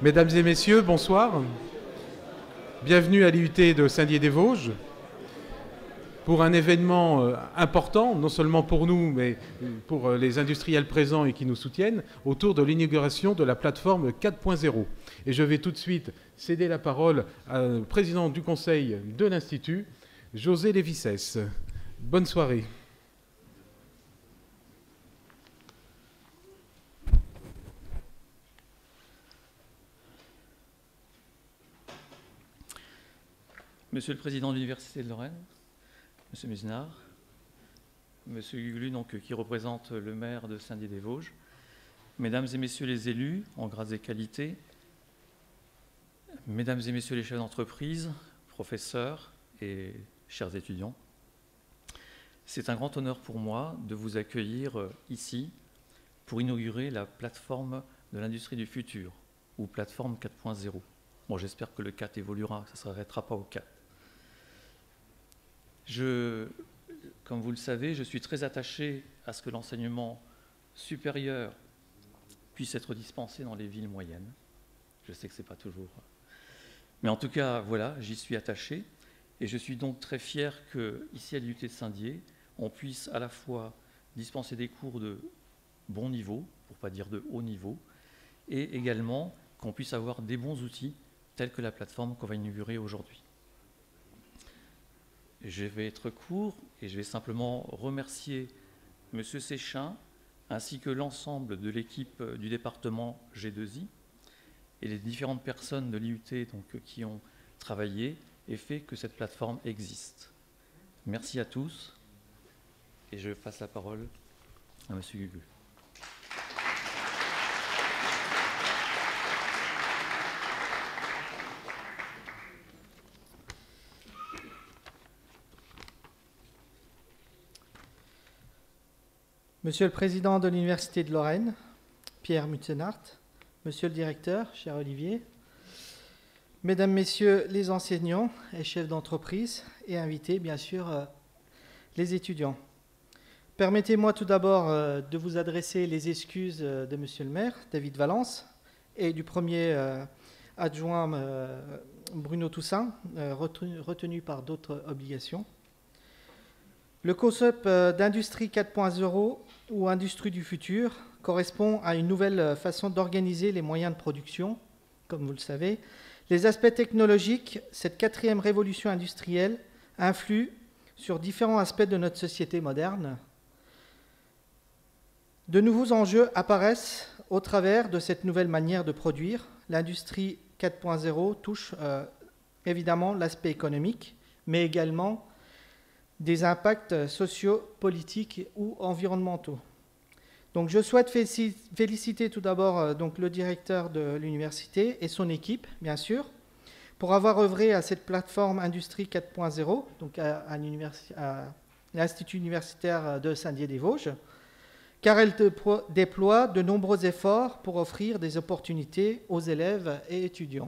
Mesdames et messieurs, bonsoir. Bienvenue à l'IUT de Saint-Dié-des-Vosges pour un événement important, non seulement pour nous, mais pour les industriels présents et qui nous soutiennent, autour de l'inauguration de la plateforme 4.0. Et je vais tout de suite céder la parole au président du conseil de l'Institut, José Lévissès. Bonne soirée. Monsieur le Président de l'Université de Lorraine, Monsieur Musnard, Monsieur Guglu, qui représente le maire de Saint-Dié-des-Vosges, Mesdames et Messieurs les élus en grades et qualités, Mesdames et Messieurs les chefs d'entreprise, professeurs et chers étudiants, c'est un grand honneur pour moi de vous accueillir ici pour inaugurer la plateforme de l'industrie du futur, ou plateforme 4.0. Bon, j'espère que le 4 évoluera, que ça ne s'arrêtera pas au 4. Comme vous le savez, je suis très attaché à ce que l'enseignement supérieur puisse être dispensé dans les villes moyennes. Je sais que ce n'est pas toujours... Mais en tout cas, voilà, j'y suis attaché. Et je suis donc très fier qu'ici à l'IUT de Saint-Dié, on puisse à la fois dispenser des cours de bon niveau, pour ne pas dire de haut niveau, et également qu'on puisse avoir des bons outils tels que la plateforme qu'on va inaugurer aujourd'hui. Je vais être court et je vais simplement remercier M. Séchin ainsi que l'ensemble de l'équipe du département G2I et les différentes personnes de l'IUT qui ont travaillé et fait que cette plateforme existe. Merci à tous et je passe la parole à M. Guglu. Monsieur le Président de l'Université de Lorraine, Pierre Mutzenart, Monsieur le Directeur, cher Olivier, Mesdames, Messieurs les enseignants et chefs d'entreprise et invités, bien sûr, les étudiants. Permettez-moi tout d'abord de vous adresser les excuses de Monsieur le maire, David Valence, et du premier adjoint Bruno Toussaint, retenu par d'autres obligations. Le concept d'industrie 4.0 ou industrie du futur correspond à une nouvelle façon d'organiser les moyens de production, comme vous le savez. Les aspects technologiques, cette quatrième révolution industrielle, influent sur différents aspects de notre société moderne. De nouveaux enjeux apparaissent au travers de cette nouvelle manière de produire. L'industrie 4.0 touche évidemment l'aspect économique, mais également des impacts sociaux, politiques ou environnementaux. Donc, je souhaite féliciter tout d'abord le directeur de l'université et son équipe, bien sûr, pour avoir œuvré à cette plateforme Industrie 4.0, donc à l'Institut universitaire de Saint-Dié-des-Vosges, car elle déploie de nombreux efforts pour offrir des opportunités aux élèves et étudiants.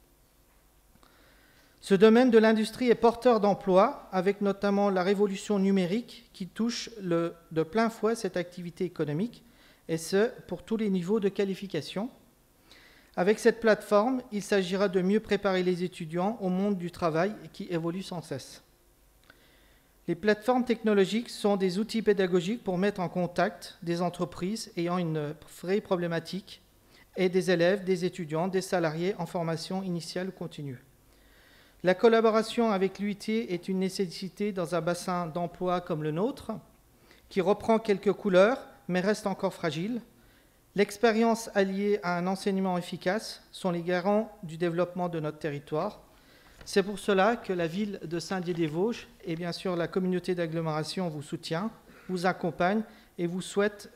Ce domaine de l'industrie est porteur d'emplois, avec notamment la révolution numérique qui touche de plein fouet cette activité économique, et ce, pour tous les niveaux de qualification. Avec cette plateforme, il s'agira de mieux préparer les étudiants au monde du travail qui évolue sans cesse. Les plateformes technologiques sont des outils pédagogiques pour mettre en contact des entreprises ayant une vraie problématique et des élèves, des étudiants, des salariés en formation initiale ou continue. La collaboration avec l'UIT est une nécessité dans un bassin d'emploi comme le nôtre, qui reprend quelques couleurs, mais reste encore fragile. L'expérience alliée à un enseignement efficace sont les garants du développement de notre territoire. C'est pour cela que la ville de Saint-Dié-des-Vosges et bien sûr la communauté d'agglomération vous soutient, vous accompagne et souhaite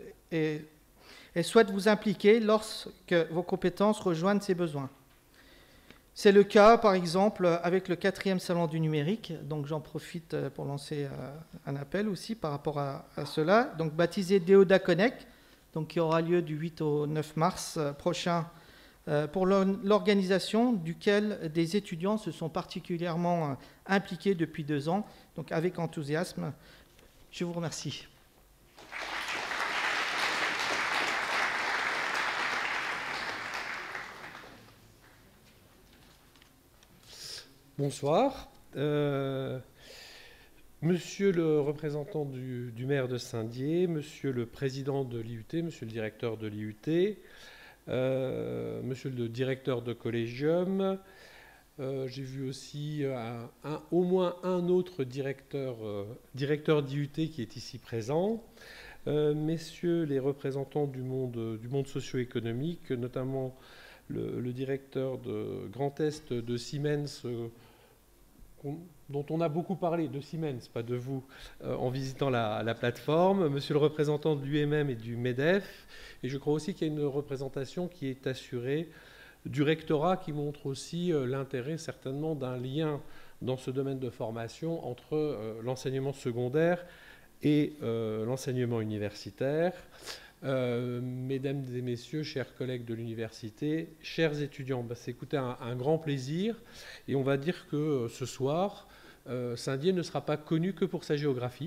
vous impliquer lorsque vos compétences rejoignent ces besoins. C'est le cas, par exemple, avec le 4e salon du numérique. Donc, j'en profite pour lancer un appel aussi par rapport à cela. Donc, baptisé Deoda Connect, donc, qui aura lieu du 8 au 9 mars prochain, pour l'organisation duquel des étudiants se sont particulièrement impliqués depuis 2 ans, donc avec enthousiasme. Je vous remercie. Bonsoir. Monsieur le représentant du maire de Saint-Dié, monsieur le président de l'IUT, monsieur le directeur de l'IUT, monsieur le directeur de Collegium, j'ai vu aussi au moins un autre directeur d'IUT qui est ici présent, messieurs les représentants du monde socio-économique, notamment le directeur de Grand Est de Siemens, dont on a beaucoup parlé, de Siemens, pas de vous, en visitant la plateforme, monsieur le représentant de l'UMM et du MEDEF, et je crois aussi qu'il y a une représentation qui est assurée du rectorat, qui montre aussi l'intérêt certainement d'un lien dans ce domaine de formation entre l'enseignement secondaire et l'enseignement universitaire. Mesdames et messieurs, chers collègues de l'université, chers étudiants, c'est écoutez, un grand plaisir, et on va dire que ce soir, Saint-Dié ne sera pas connu que pour sa géographie,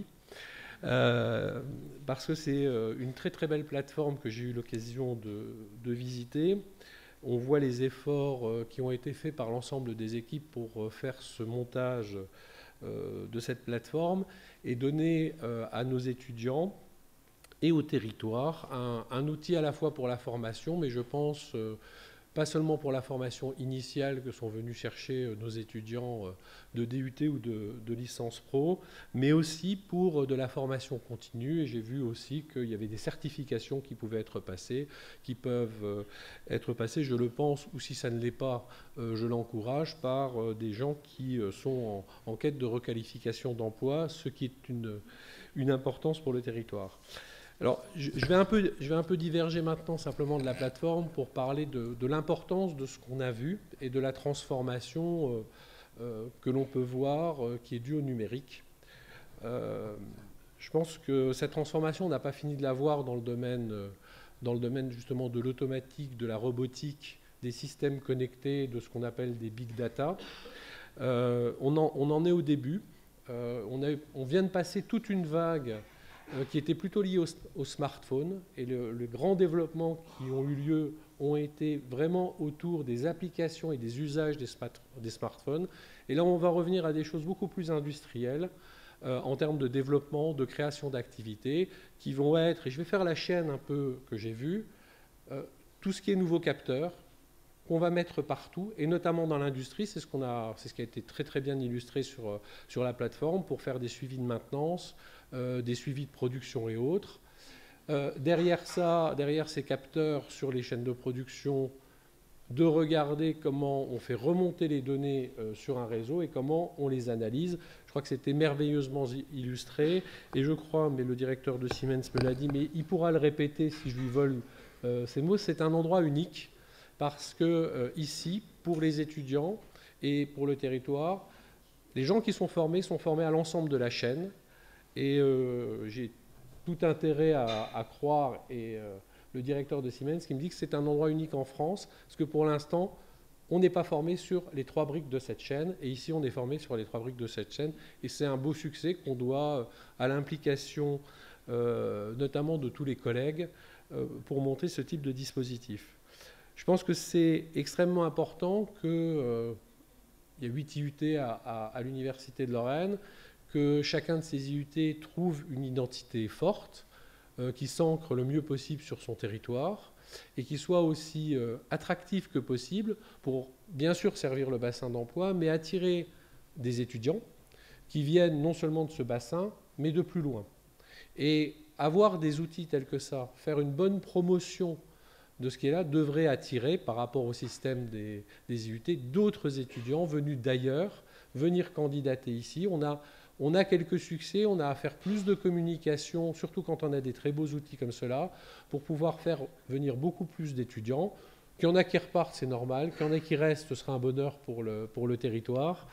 parce que c'est une très très belle plateforme que j'ai eu l'occasion de visiter. On voit les efforts qui ont été faits par l'ensemble des équipes pour faire ce montage de cette plateforme et donner à nos étudiants et au territoire un outil à la fois pour la formation, mais je pense pas seulement pour la formation initiale que sont venus chercher nos étudiants de DUT ou de licence pro, mais aussi pour de la formation continue. Et j'ai vu aussi qu'il y avait des certifications qui pouvaient être passées, qui peuvent être passées, je le pense, ou si ça ne l'est pas, je l'encourage, par des gens qui sont en quête de requalification d'emploi, ce qui est une importance pour le territoire. Alors, je vais un peu diverger maintenant simplement de la plateforme pour parler de l'importance de ce qu'on a vu et de la transformation que l'on peut voir qui est due au numérique. Je pense que cette transformation, on n'a pas fini de la voir dans le domaine justement de l'automatique, de la robotique, des systèmes connectés, de ce qu'on appelle des big data. On en est au début. On vient de passer toute une vague qui était plutôt lié au smartphone, et le grand développement qui ont eu lieu ont été vraiment autour des applications et des usages des smartphones. Et là, on va revenir à des choses beaucoup plus industrielles en termes de développement, de création d'activités, qui vont être, et je vais faire la chaîne un peu que j'ai vue, tout ce qui est nouveaux capteurs, qu'on va mettre partout, et notamment dans l'industrie, c'est ce qui a été très très bien illustré sur la plateforme, pour faire des suivis de maintenance, des suivis de production et autres. Derrière ces capteurs sur les chaînes de production, de regarder comment on fait remonter les données sur un réseau et comment on les analyse. Je crois que c'était merveilleusement illustré, et je crois, mais le directeur de Siemens me l'a dit, mais il pourra le répéter si je lui vole ces mots, c'est un endroit unique, parce que ici, pour les étudiants et pour le territoire, les gens qui sont formés à l'ensemble de la chaîne, et j'ai tout intérêt à croire, et le directeur de Siemens qui me dit que c'est un endroit unique en France, parce que pour l'instant, on n'est pas formé sur les 3 briques de cette chaîne, et ici on est formé sur les 3 briques de cette chaîne, et c'est un beau succès qu'on doit à l'implication notamment de tous les collègues pour monter ce type de dispositif. Je pense que c'est extrêmement important qu'il y a 8 IUT à l'Université de Lorraine, que chacun de ces IUT trouve une identité forte, qui s'ancre le mieux possible sur son territoire, et qui soit aussi attractif que possible pour, bien sûr, servir le bassin d'emploi, mais attirer des étudiants qui viennent non seulement de ce bassin, mais de plus loin. Et avoir des outils tels que ça, faire une bonne promotion de ce qui est là, devrait attirer, par rapport au système des IUT, d'autres étudiants venus d'ailleurs, venir candidater ici. On a quelques succès, on a à faire plus de communication, surtout quand on a des très beaux outils comme cela, pour pouvoir faire venir beaucoup plus d'étudiants. Qu'il y en a qui repartent, c'est normal. Qu'il y en a qui restent, ce sera un bonheur pour le territoire.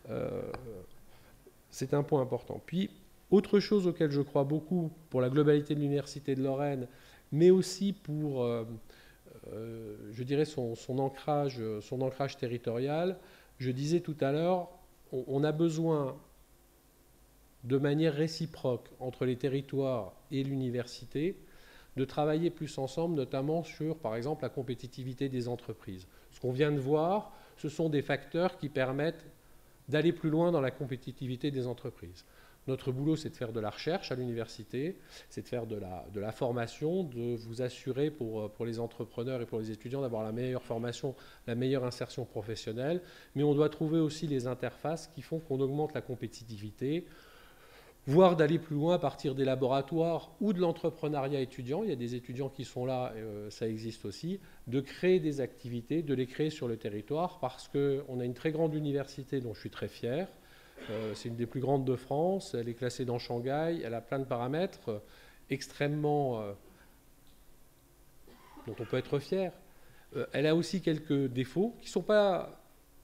C'est un point important. Puis, autre chose auquel je crois beaucoup pour la globalité de l'Université de Lorraine, mais aussi pour, je dirais, son ancrage territorial. Je disais tout à l'heure, on a besoin de manière réciproque entre les territoires et l'université, de travailler plus ensemble, notamment sur, par exemple, la compétitivité des entreprises. Ce qu'on vient de voir, ce sont des facteurs qui permettent d'aller plus loin dans la compétitivité des entreprises. Notre boulot, c'est de faire de la recherche à l'université, c'est de faire de la formation, de vous assurer pour les entrepreneurs et pour les étudiants d'avoir la meilleure formation, la meilleure insertion professionnelle, mais on doit trouver aussi les interfaces qui font qu'on augmente la compétitivité, voire d'aller plus loin à partir des laboratoires ou de l'entrepreneuriat étudiant. Il y a des étudiants qui sont là, ça existe aussi, de créer des activités, de les créer sur le territoire, parce qu'on a une très grande université dont je suis très fier. C'est une des plus grandes de France, elle est classée dans Shanghai, elle a plein de paramètres extrêmement dont on peut être fier. Elle a aussi quelques défauts qui ne sont pas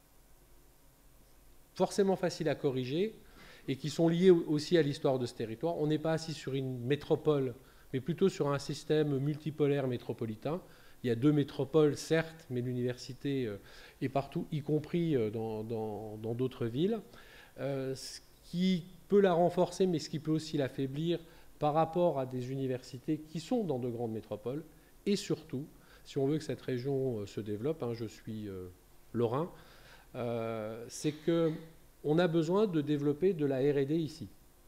forcément faciles à corriger et qui sont liés aussi à l'histoire de ce territoire. On n'est pas assis sur une métropole, mais plutôt sur un système multipolaire métropolitain. Il y a 2 métropoles, certes, mais l'université est partout, y compris dans d'autres villes. Ce qui peut la renforcer, mais ce qui peut aussi l'affaiblir par rapport à des universités qui sont dans de grandes métropoles. Et surtout, si on veut que cette région se développe, je suis lorrain, c'est qu'on a besoin de développer de la R&D ici.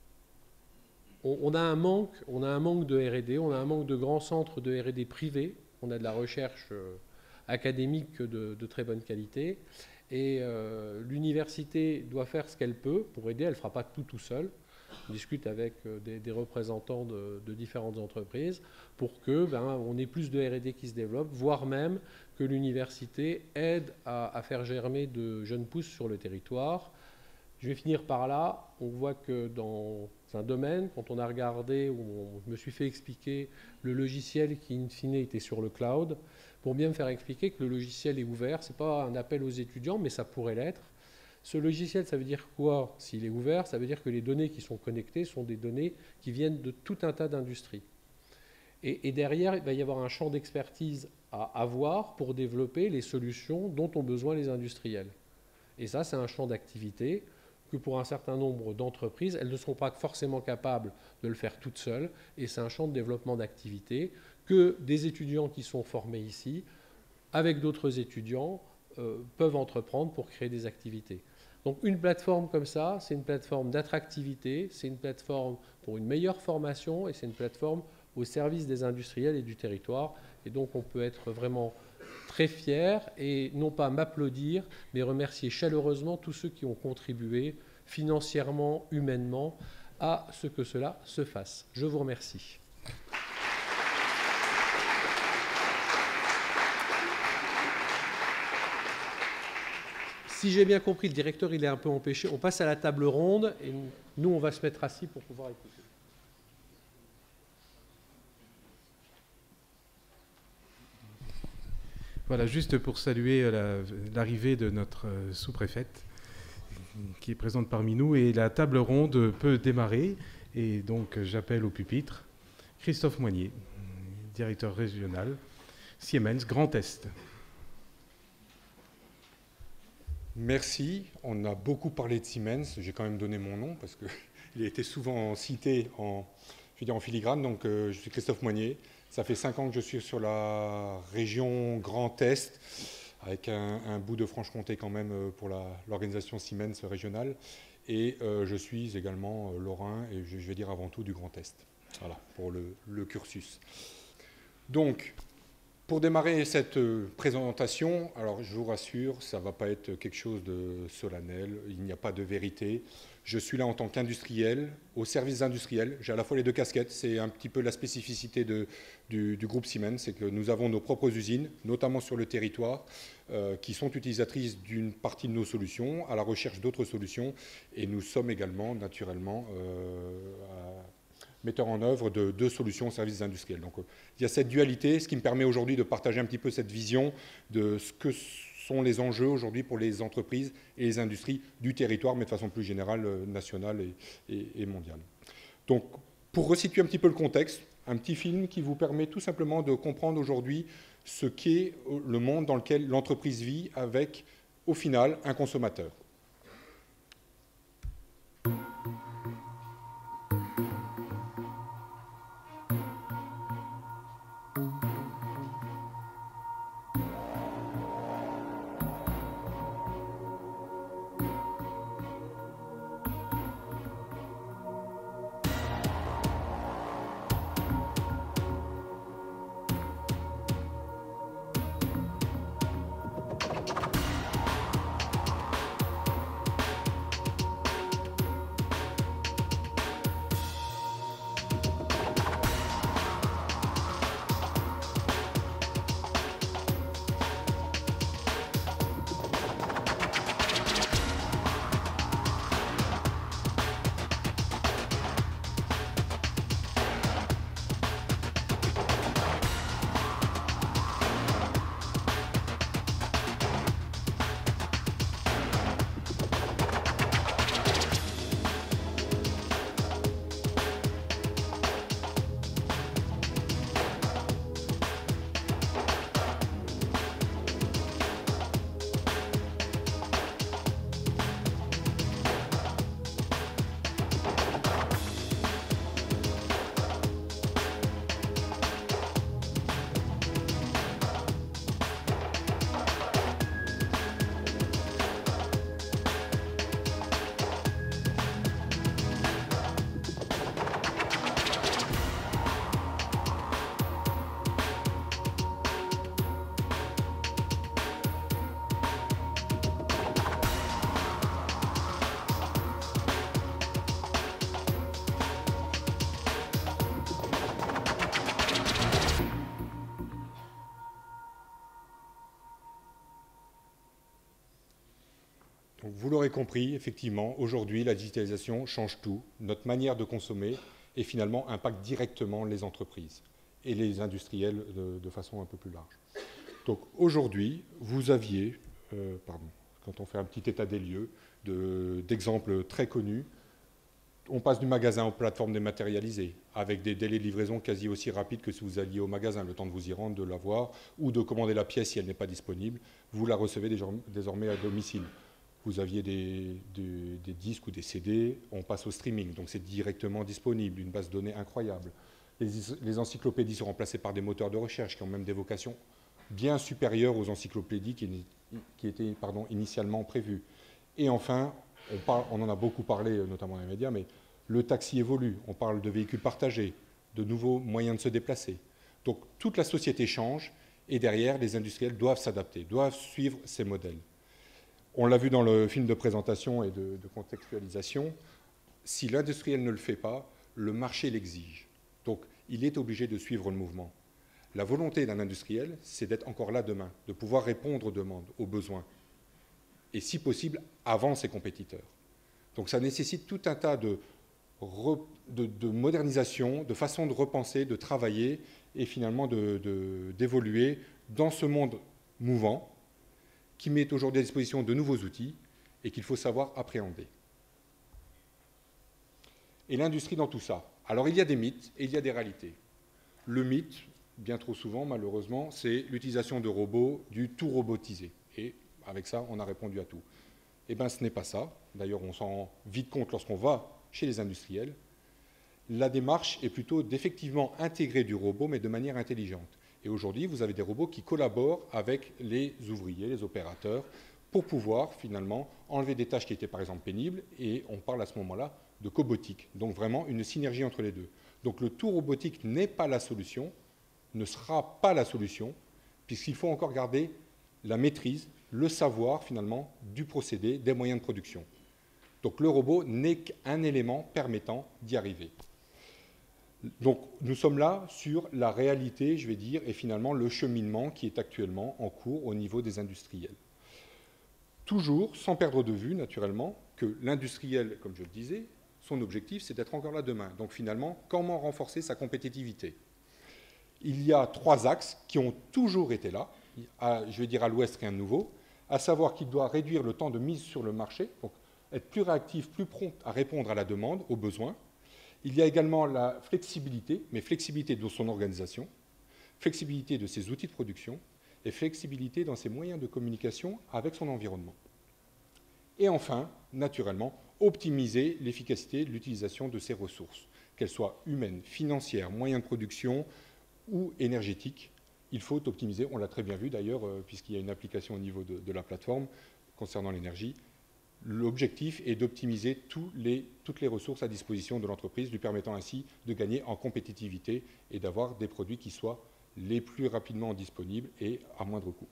On a un manque de R&D, on a un manque de grands centres de R&D privés, on a de la recherche académique de très bonne qualité. Et l'université doit faire ce qu'elle peut pour aider. Elle ne fera pas tout seul. On discute avec des représentants de différentes entreprises pour qu'on ait plus de R&D qui se développe, voire même que l'université aide à faire germer de jeunes pousses sur le territoire. Je vais finir par là. On voit que dans un domaine, quand on a regardé, où je me suis fait expliquer le logiciel qui, in fine, était sur le cloud, pour bien me faire expliquer que le logiciel est ouvert. Ce n'est pas un appel aux étudiants, mais ça pourrait l'être. Ce logiciel, ça veut dire quoi? S'il est ouvert, ça veut dire que les données qui sont connectées sont des données qui viennent de tout un tas d'industries. Et derrière, il va y avoir un champ d'expertise à avoir pour développer les solutions dont ont besoin les industriels. Et ça, c'est un champ d'activité que pour un certain nombre d'entreprises, elles ne seront pas forcément capables de le faire toutes seules. Et c'est un champ de développement d'activité que des étudiants qui sont formés ici, avec d'autres étudiants, peuvent entreprendre pour créer des activités. Donc une plateforme comme ça, c'est une plateforme d'attractivité, c'est une plateforme pour une meilleure formation et c'est une plateforme au service des industriels et du territoire. Et donc on peut être vraiment très fier et non pas m'applaudir, mais remercier chaleureusement tous ceux qui ont contribué financièrement, humainement, à ce que cela se fasse. Je vous remercie. Si j'ai bien compris, le directeur il est un peu empêché. On passe à la table ronde et nous on va se mettre assis pour pouvoir écouter. Voilà, juste pour saluer l'arrivée de notre sous-préfète qui est présente parmi nous, et la table ronde peut démarrer. Et donc j'appelle au pupitre Christophe Moignier, directeur régional, Siemens Grand Est. Merci. On a beaucoup parlé de Siemens. J'ai quand même donné mon nom parce qu'il a été souvent cité en filigrane. Donc, je suis Christophe Moignier. Ça fait 5 ans que je suis sur la région Grand Est, avec un bout de Franche-Comté quand même pour l'organisation Siemens régionale. Et je suis également lorrain et je vais dire avant tout du Grand Est. Voilà, pour le cursus. Donc, pour démarrer cette présentation, alors je vous rassure, ça ne va pas être quelque chose de solennel, il n'y a pas de vérité. Je suis là en tant qu'industriel, au service industriel. J'ai à la fois les 2 casquettes, c'est un petit peu la spécificité du groupe Siemens, c'est que nous avons nos propres usines, notamment sur le territoire, qui sont utilisatrices d'une partie de nos solutions, à la recherche d'autres solutions, et nous sommes également, naturellement, metteurs en œuvre de 2 solutions au service industriel. Donc il y a cette dualité, ce qui me permet aujourd'hui de partager un petit peu cette vision de ce que sont les enjeux aujourd'hui pour les entreprises et les industries du territoire, mais de façon plus générale, nationale et mondiale. Donc pour resituer un petit peu le contexte, un petit film qui vous permet tout simplement de comprendre aujourd'hui ce qu'est le monde dans lequel l'entreprise vit avec, au final, un consommateur. Donc, vous l'aurez compris, effectivement, aujourd'hui, la digitalisation change tout. Notre manière de consommer et finalement impacte directement les entreprises et les industriels de façon un peu plus large. Donc aujourd'hui, vous aviez, quand on fait un petit état des lieux, d'exemples très connus, on passe du magasin aux plateformes dématérialisées, avec des délais de livraison quasi aussi rapides que si vous alliez au magasin, le temps de vous y rendre, de l'avoir, ou de commander la pièce si elle n'est pas disponible, vous la recevez désormais à domicile. Vous aviez des disques ou des CD, on passe au streaming, donc c'est directement disponible, une base de données incroyable. Les encyclopédies sont remplacées par des moteurs de recherche qui ont même des vocations bien supérieures aux encyclopédies qui étaient initialement prévues. Et enfin, on en a beaucoup parlé, notamment dans les médias, mais le taxi évolue, on parle de véhicules partagés, de nouveaux moyens de se déplacer. Donc toute la société change, et derrière, les industriels doivent s'adapter, doivent suivre ces modèles. On l'a vu dans le film de présentation et de contextualisation, si l'industriel ne le fait pas, le marché l'exige. Donc, il est obligé de suivre le mouvement. La volonté d'un industriel, c'est d'être encore là demain, de pouvoir répondre aux demandes, aux besoins, et si possible, avant ses compétiteurs. Donc, ça nécessite tout un tas de modernisation, de façon de repenser, de travailler, et finalement d'évoluer dans ce monde mouvant, qui met aujourd'hui à disposition de nouveaux outils et qu'il faut savoir appréhender. Et l'industrie dans tout ça. Alors il y a des mythes et il y a des réalités. Le mythe, bien trop souvent malheureusement, c'est l'utilisation de robots, du tout robotisé. Et avec ça, on a répondu à tout. Eh bien ce n'est pas ça. D'ailleurs, on s'en rend vite compte lorsqu'on va chez les industriels. La démarche est plutôt d'effectivement intégrer du robot, mais de manière intelligente. Et aujourd'hui, vous avez des robots qui collaborent avec les ouvriers, les opérateurs, pour pouvoir finalement enlever des tâches qui étaient par exemple pénibles, et on parle à ce moment-là de cobotique. Donc vraiment une synergie entre les deux. Donc le tout robotique n'est pas la solution, ne sera pas la solution, puisqu'il faut encore garder la maîtrise, le savoir finalement du procédé, des moyens de production. Donc le robot n'est qu'un élément permettant d'y arriver. Donc nous sommes là sur la réalité, je vais dire, et finalement le cheminement qui est actuellement en cours au niveau des industriels. Toujours sans perdre de vue, naturellement, que l'industriel, comme je le disais, son objectif, c'est d'être encore là demain. Donc finalement, comment renforcer sa compétitivité? Il y a 3 axes qui ont toujours été là, je vais dire à l'ouest, rien de nouveau, à savoir qu'il doit réduire le temps de mise sur le marché, donc être plus réactif, plus prompt à répondre à la demande, aux besoins. Il y a également la flexibilité, mais flexibilité de son organisation, flexibilité de ses outils de production et flexibilité dans ses moyens de communication avec son environnement. Et enfin, naturellement, optimiser l'efficacité de l'utilisation de ses ressources, qu'elles soient humaines, financières, moyens de production ou énergétiques. Il faut optimiser, on l'a très bien vu d'ailleurs, puisqu'il y a une application au niveau de la plateforme concernant l'énergie. L'objectif est d'optimiser toutes les ressources à disposition de l'entreprise, lui permettant ainsi de gagner en compétitivité et d'avoir des produits qui soient les plus rapidement disponibles et à moindre coût.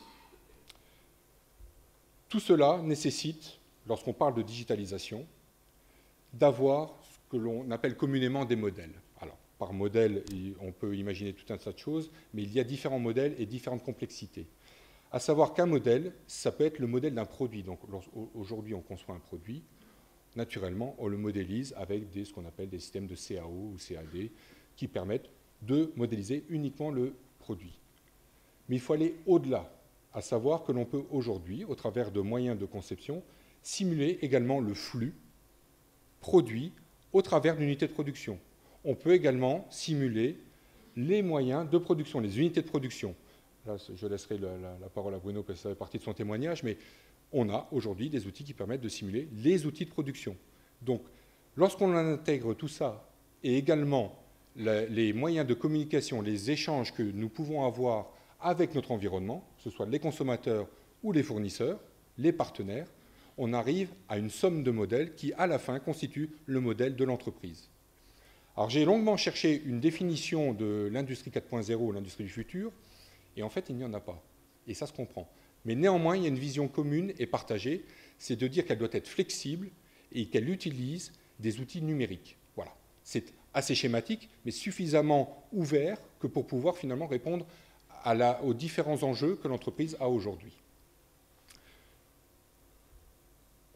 Tout cela nécessite, lorsqu'on parle de digitalisation, d'avoir ce que l'on appelle communément des modèles. Alors, par modèle, on peut imaginer tout un tas de choses, mais il y a différents modèles et différentes complexités. À savoir qu'un modèle, ça peut être le modèle d'un produit. Donc aujourd'hui, on conçoit un produit. Naturellement, on le modélise avec ce qu'on appelle des systèmes de CAO ou CAD qui permettent de modéliser uniquement le produit. Mais il faut aller au-delà, à savoir que l'on peut aujourd'hui, au travers de moyens de conception, simuler également le flux produit au travers d'une unité de production. On peut également simuler les moyens de production, les unités de production. Là, je laisserai la parole à Bruno parce que ça fait partie de son témoignage, mais on a aujourd'hui des outils qui permettent de simuler les outils de production. Donc, lorsqu'on intègre tout ça, et également les moyens de communication, les échanges que nous pouvons avoir avec notre environnement, que ce soit les consommateurs ou les fournisseurs, les partenaires, on arrive à une somme de modèles qui, à la fin, constitue le modèle de l'entreprise. Alors, j'ai longuement cherché une définition de l'industrie 4.0 ou l'industrie du futur, et en fait, il n'y en a pas. Et ça se comprend. Mais néanmoins, il y a une vision commune et partagée, c'est de dire qu'elle doit être flexible et qu'elle utilise des outils numériques. Voilà. C'est assez schématique, mais suffisamment ouvert que pour pouvoir finalement répondre aux différents enjeux que l'entreprise a aujourd'hui.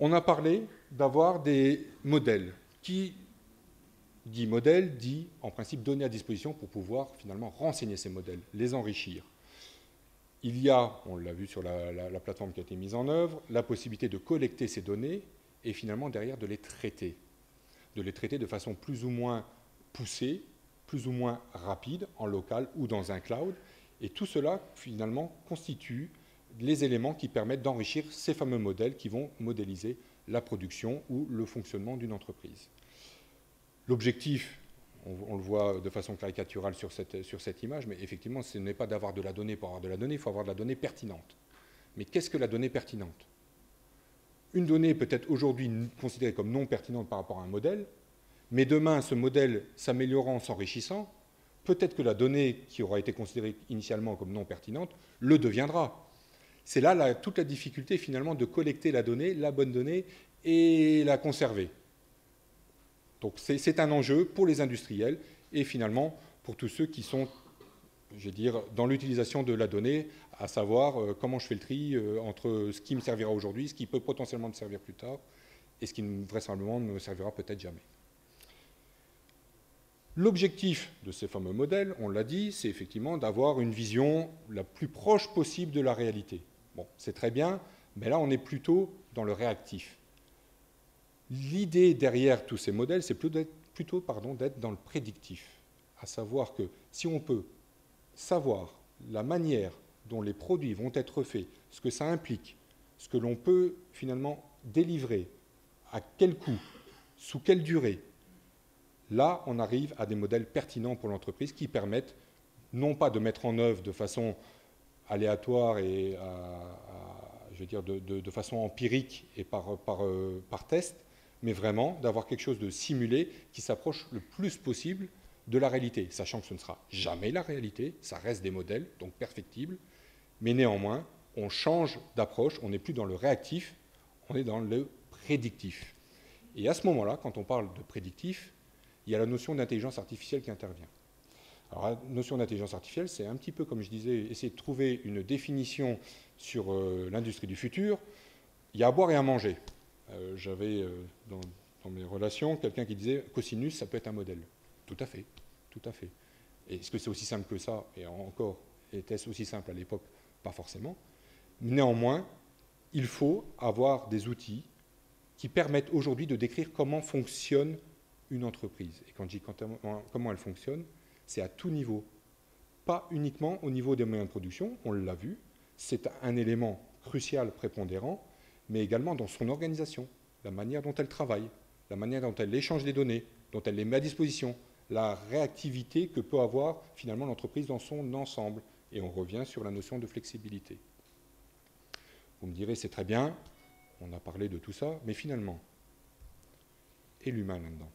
On a parlé d'avoir des modèles. Qui dit modèle, dit en principe donner à disposition pour pouvoir finalement renseigner ces modèles, les enrichir. Il y a, on l'a vu sur la plateforme qui a été mise en œuvre, la possibilité de collecter ces données et finalement derrière de les traiter de façon plus ou moins poussée, plus ou moins rapide, en local ou dans un cloud. Et tout cela, finalement, constitue les éléments qui permettent d'enrichir ces fameux modèles qui vont modéliser la production ou le fonctionnement d'une entreprise. L'objectif, on le voit de façon caricaturale sur cette image, mais effectivement, ce n'est pas d'avoir de la donnée pour avoir de la donnée, il faut avoir de la donnée pertinente. Mais qu'est-ce que la donnée pertinente? Une donnée peut être aujourd'hui considérée comme non pertinente par rapport à un modèle, mais demain, ce modèle s'améliorant, s'enrichissant, peut-être que la donnée qui aura été considérée initialement comme non pertinente le deviendra. C'est là toute la difficulté finalement de collecter la donnée, la bonne donnée, et la conserver. Donc c'est un enjeu pour les industriels et finalement pour tous ceux qui sont, je vais dire, dans l'utilisation de la donnée, à savoir comment je fais le tri entre ce qui me servira aujourd'hui, ce qui peut potentiellement me servir plus tard, et ce qui vraisemblablement ne me servira peut-être jamais. L'objectif de ces fameux modèles, on l'a dit, c'est effectivement d'avoir une vision la plus proche possible de la réalité. Bon, c'est très bien, mais là on est plutôt dans le réactif. L'idée derrière tous ces modèles, c'est plutôt d'être dans le prédictif, à savoir que si on peut savoir la manière dont les produits vont être faits, ce que ça implique, ce que l'on peut finalement délivrer, à quel coût, sous quelle durée, là, on arrive à des modèles pertinents pour l'entreprise qui permettent non pas de mettre en œuvre de façon aléatoire et je veux dire de façon empirique et par test, mais vraiment d'avoir quelque chose de simulé qui s'approche le plus possible de la réalité, sachant que ce ne sera jamais la réalité, ça reste des modèles, donc perfectibles, mais néanmoins, on change d'approche, on n'est plus dans le réactif, on est dans le prédictif. Et à ce moment-là, quand on parle de prédictif, il y a la notion d'intelligence artificielle qui intervient. Alors, la notion d'intelligence artificielle, c'est un petit peu, comme je disais, essayer de trouver une définition sur l'industrie du futur. Il y a à boire et à manger. J'avais dans mes relations quelqu'un qui disait cosinus, ça peut être un modèle. Tout à fait, tout à fait. Et est-ce que c'est aussi simple que ça? Et encore, était-ce aussi simple à l'époque? Pas forcément. Néanmoins, il faut avoir des outils qui permettent aujourd'hui de décrire comment fonctionne une entreprise. Et quand je dis comment elle fonctionne, c'est à tout niveau. Pas uniquement au niveau des moyens de production, on l'a vu, c'est un élément crucial, prépondérant, mais également dans son organisation, la manière dont elle travaille, la manière dont elle échange les données, dont elle les met à disposition, la réactivité que peut avoir finalement l'entreprise dans son ensemble. Et on revient sur la notion de flexibilité. Vous me direz, c'est très bien, on a parlé de tout ça, mais finalement, et l'humain là-dedans?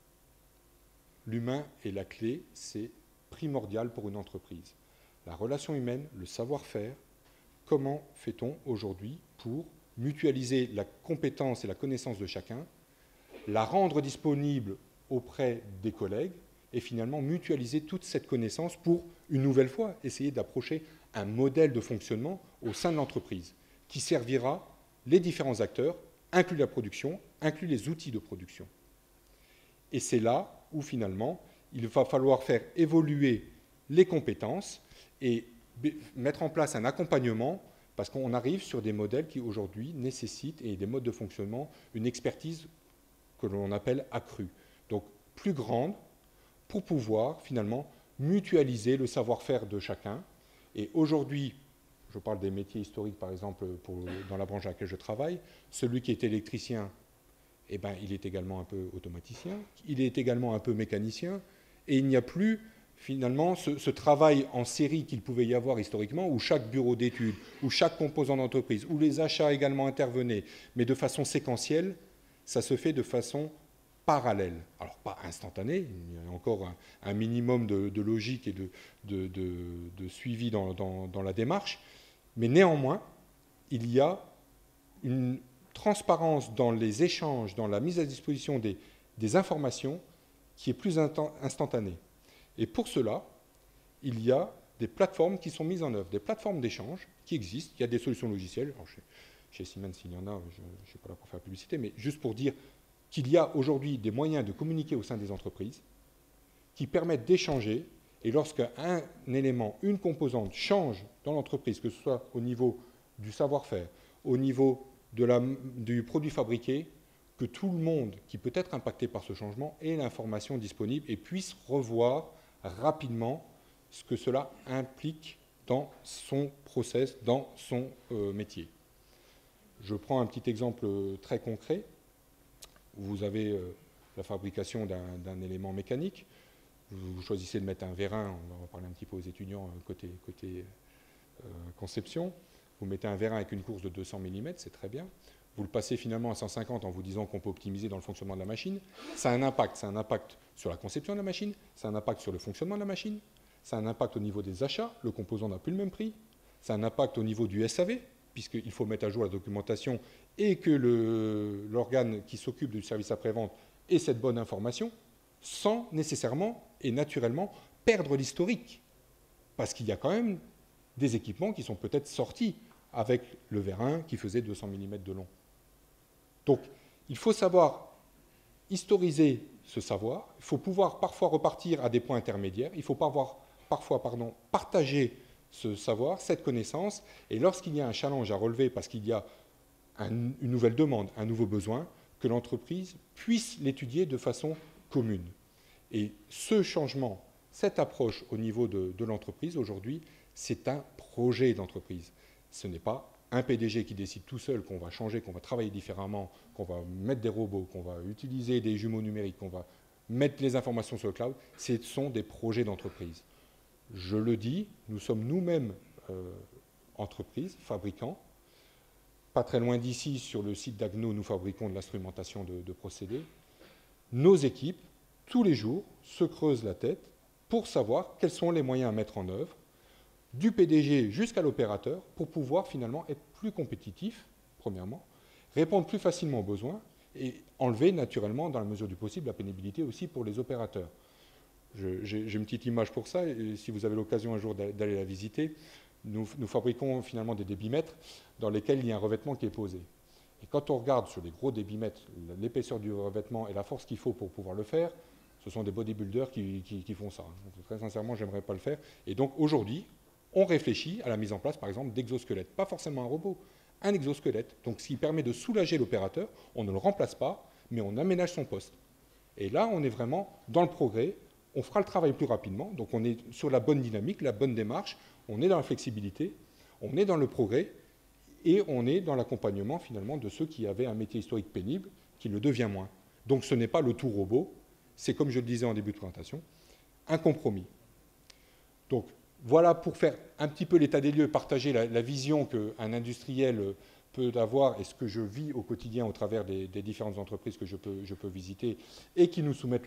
L'humain est la clé, c'est primordial pour une entreprise. La relation humaine, le savoir-faire, comment fait-on aujourd'hui pour mutualiser la compétence et la connaissance de chacun, la rendre disponible auprès des collègues et finalement mutualiser toute cette connaissance pour, une nouvelle fois, essayer d'approcher un modèle de fonctionnement au sein de l'entreprise qui servira les différents acteurs, inclus la production, inclus les outils de production. Et c'est là où finalement il va falloir faire évoluer les compétences et mettre en place un accompagnement parce qu'on arrive sur des modèles qui aujourd'hui nécessitent, et des modes de fonctionnement, une expertise que l'on appelle accrue. Donc plus grande pour pouvoir finalement mutualiser le savoir-faire de chacun. Et aujourd'hui, je parle des métiers historiques par exemple dans la branche à laquelle je travaille, celui qui est électricien, eh ben, il est également un peu automaticien, il est également un peu mécanicien, et il n'y a plus finalement ce travail en série qu'il pouvait y avoir historiquement, où chaque bureau d'études, où chaque composant d'entreprise, où les achats également intervenaient, mais de façon séquentielle, ça se fait de façon parallèle. Alors pas instantanée, il y a encore un minimum de logique et de suivi dans la démarche, mais néanmoins, il y a une transparence dans les échanges, dans la mise à disposition des informations qui est plus instantanée. Et pour cela, il y a des plateformes qui sont mises en œuvre, des plateformes d'échange qui existent. Il y a des solutions logicielles. Alors, chez Siemens, s'il y en a, je ne suis pas là pour faire la publicité, mais juste pour dire qu'il y a aujourd'hui des moyens de communiquer au sein des entreprises qui permettent d'échanger, et lorsqu'un élément, une composante change dans l'entreprise, que ce soit au niveau du savoir-faire, au niveau du produit fabriqué, que tout le monde qui peut être impacté par ce changement ait l'information disponible et puisse revoir rapidement ce que cela implique dans son process, dans son métier. Je prends un petit exemple très concret. Vous avez la fabrication d'un élément mécanique. Vous choisissez de mettre un vérin, on va en parler un petit peu aux étudiants côté conception. Vous mettez un vérin avec une course de 200 mm, c'est très bien. Vous le passez finalement à 150 en vous disant qu'on peut optimiser dans le fonctionnement de la machine. Ça a un impact. Ça a un impact sur la conception de la machine, ça a un impact sur le fonctionnement de la machine, ça a un impact au niveau des achats, le composant n'a plus le même prix, ça a un impact au niveau du SAV, puisqu'il faut mettre à jour la documentation et que l'organe qui s'occupe du service après-vente ait cette bonne information, sans nécessairement et naturellement perdre l'historique. Parce qu'il y a quand même des équipements qui sont peut-être sortis avec le vérin qui faisait 200 mm de long. Donc, il faut savoir historiser ce savoir, il faut pouvoir parfois repartir à des points intermédiaires, il faut parfois partager ce savoir, cette connaissance, et lorsqu'il y a un challenge à relever parce qu'il y a une nouvelle demande, un nouveau besoin, que l'entreprise puisse l'étudier de façon commune. Et ce changement, cette approche au niveau de l'entreprise, aujourd'hui, c'est un projet d'entreprise. Ce n'est pas un PDG qui décide tout seul qu'on va changer, qu'on va travailler différemment, qu'on va mettre des robots, qu'on va utiliser des jumeaux numériques, qu'on va mettre les informations sur le cloud. Ce sont des projets d'entreprise. Je le dis, nous sommes nous-mêmes entreprises, fabricants. Pas très loin d'ici, sur le site d'Agno, nous fabriquons de l'instrumentation de procédés. Nos équipes, tous les jours, se creusent la tête pour savoir quels sont les moyens à mettre en œuvre, du PDG jusqu'à l'opérateur, pour pouvoir finalement être plus compétitif, premièrement, répondre plus facilement aux besoins et enlever naturellement, dans la mesure du possible, la pénibilité aussi pour les opérateurs. J'ai une petite image pour ça, et si vous avez l'occasion un jour d'aller la visiter, nous fabriquons finalement des débitmètres dans lesquels il y a un revêtement qui est posé. Et quand on regarde sur les gros débitmètres, l'épaisseur du revêtement et la force qu'il faut pour pouvoir le faire, ce sont des bodybuilders qui font ça. Donc, très sincèrement, je n'aimerais pas le faire. Et donc aujourd'hui, on réfléchit à la mise en place, par exemple, d'exosquelettes. Pas forcément un robot, un exosquelette. Donc ce qui permet de soulager l'opérateur, on ne le remplace pas, mais on aménage son poste. Et là, on est vraiment dans le progrès. On fera le travail plus rapidement. Donc on est sur la bonne dynamique, la bonne démarche. On est dans la flexibilité, on est dans le progrès et on est dans l'accompagnement finalement de ceux qui avaient un métier historique pénible, qui le devient moins. Donc ce n'est pas le tout robot, c'est comme je le disais en début de présentation, un compromis. Donc voilà pour faire un petit peu l'état des lieux, partager la vision qu'un industriel peut avoir et ce que je vis au quotidien au travers des différentes entreprises que je peux visiter et qui nous soumettent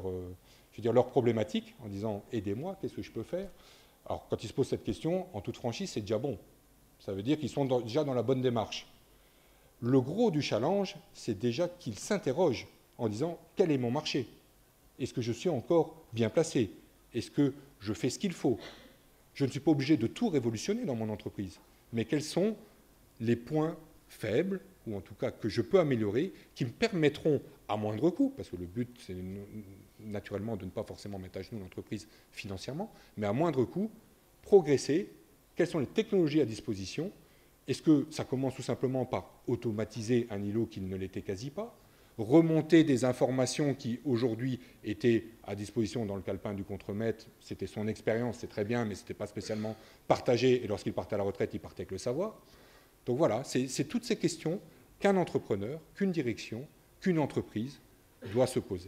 leurs problématiques en disant « aidez-moi, qu'est-ce que je peux faire ?» Alors, quand ils se posent cette question, en toute franchise, c'est déjà bon. Ça veut dire qu'ils sont déjà dans la bonne démarche. Le gros du challenge, c'est déjà qu'ils s'interrogent en disant « quel est mon marché? Est-ce que je suis encore bien placé? Est-ce que je fais ce qu'il faut? Je ne suis pas obligé de tout révolutionner dans mon entreprise. Mais quels sont les points faibles, ou en tout cas que je peux améliorer, qui me permettront, à moindre coût, parce que le but, c'est naturellement de ne pas forcément mettre à genoux l'entreprise financièrement, mais à moindre coût, progresser. Quelles sont les technologies à disposition? Est-ce que ça commence tout simplement par automatiser un îlot qui ne l'était quasi pas? Remonter des informations qui, aujourd'hui, étaient à disposition dans le calepin du contremaître, c'était son expérience, c'est très bien, mais ce n'était pas spécialement partagé, et lorsqu'il partait à la retraite, il partait avec le savoir. Donc voilà, c'est toutes ces questions qu'un entrepreneur, qu'une direction, qu'une entreprise doit se poser.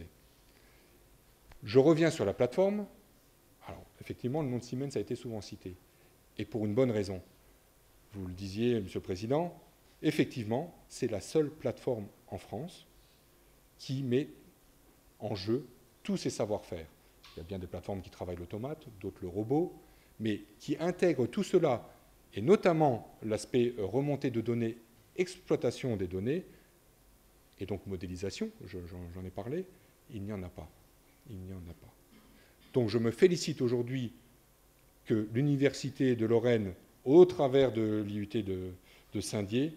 Je reviens sur la plateforme. Alors, effectivement, le nom de Siemens a été souvent cité, et pour une bonne raison. Vous le disiez, Monsieur le Président, effectivement, c'est la seule plateforme en France qui met en jeu tous ces savoir-faire. Il y a bien des plateformes qui travaillent l'automate, d'autres le robot, mais qui intègrent tout cela, et notamment l'aspect remontée de données, exploitation des données, et donc modélisation, j'en ai parlé, il n'y en a pas. Il n'y en a pas. Donc je me félicite aujourd'hui que l'Université de Lorraine, au travers de l'IUT de Saint-Dié,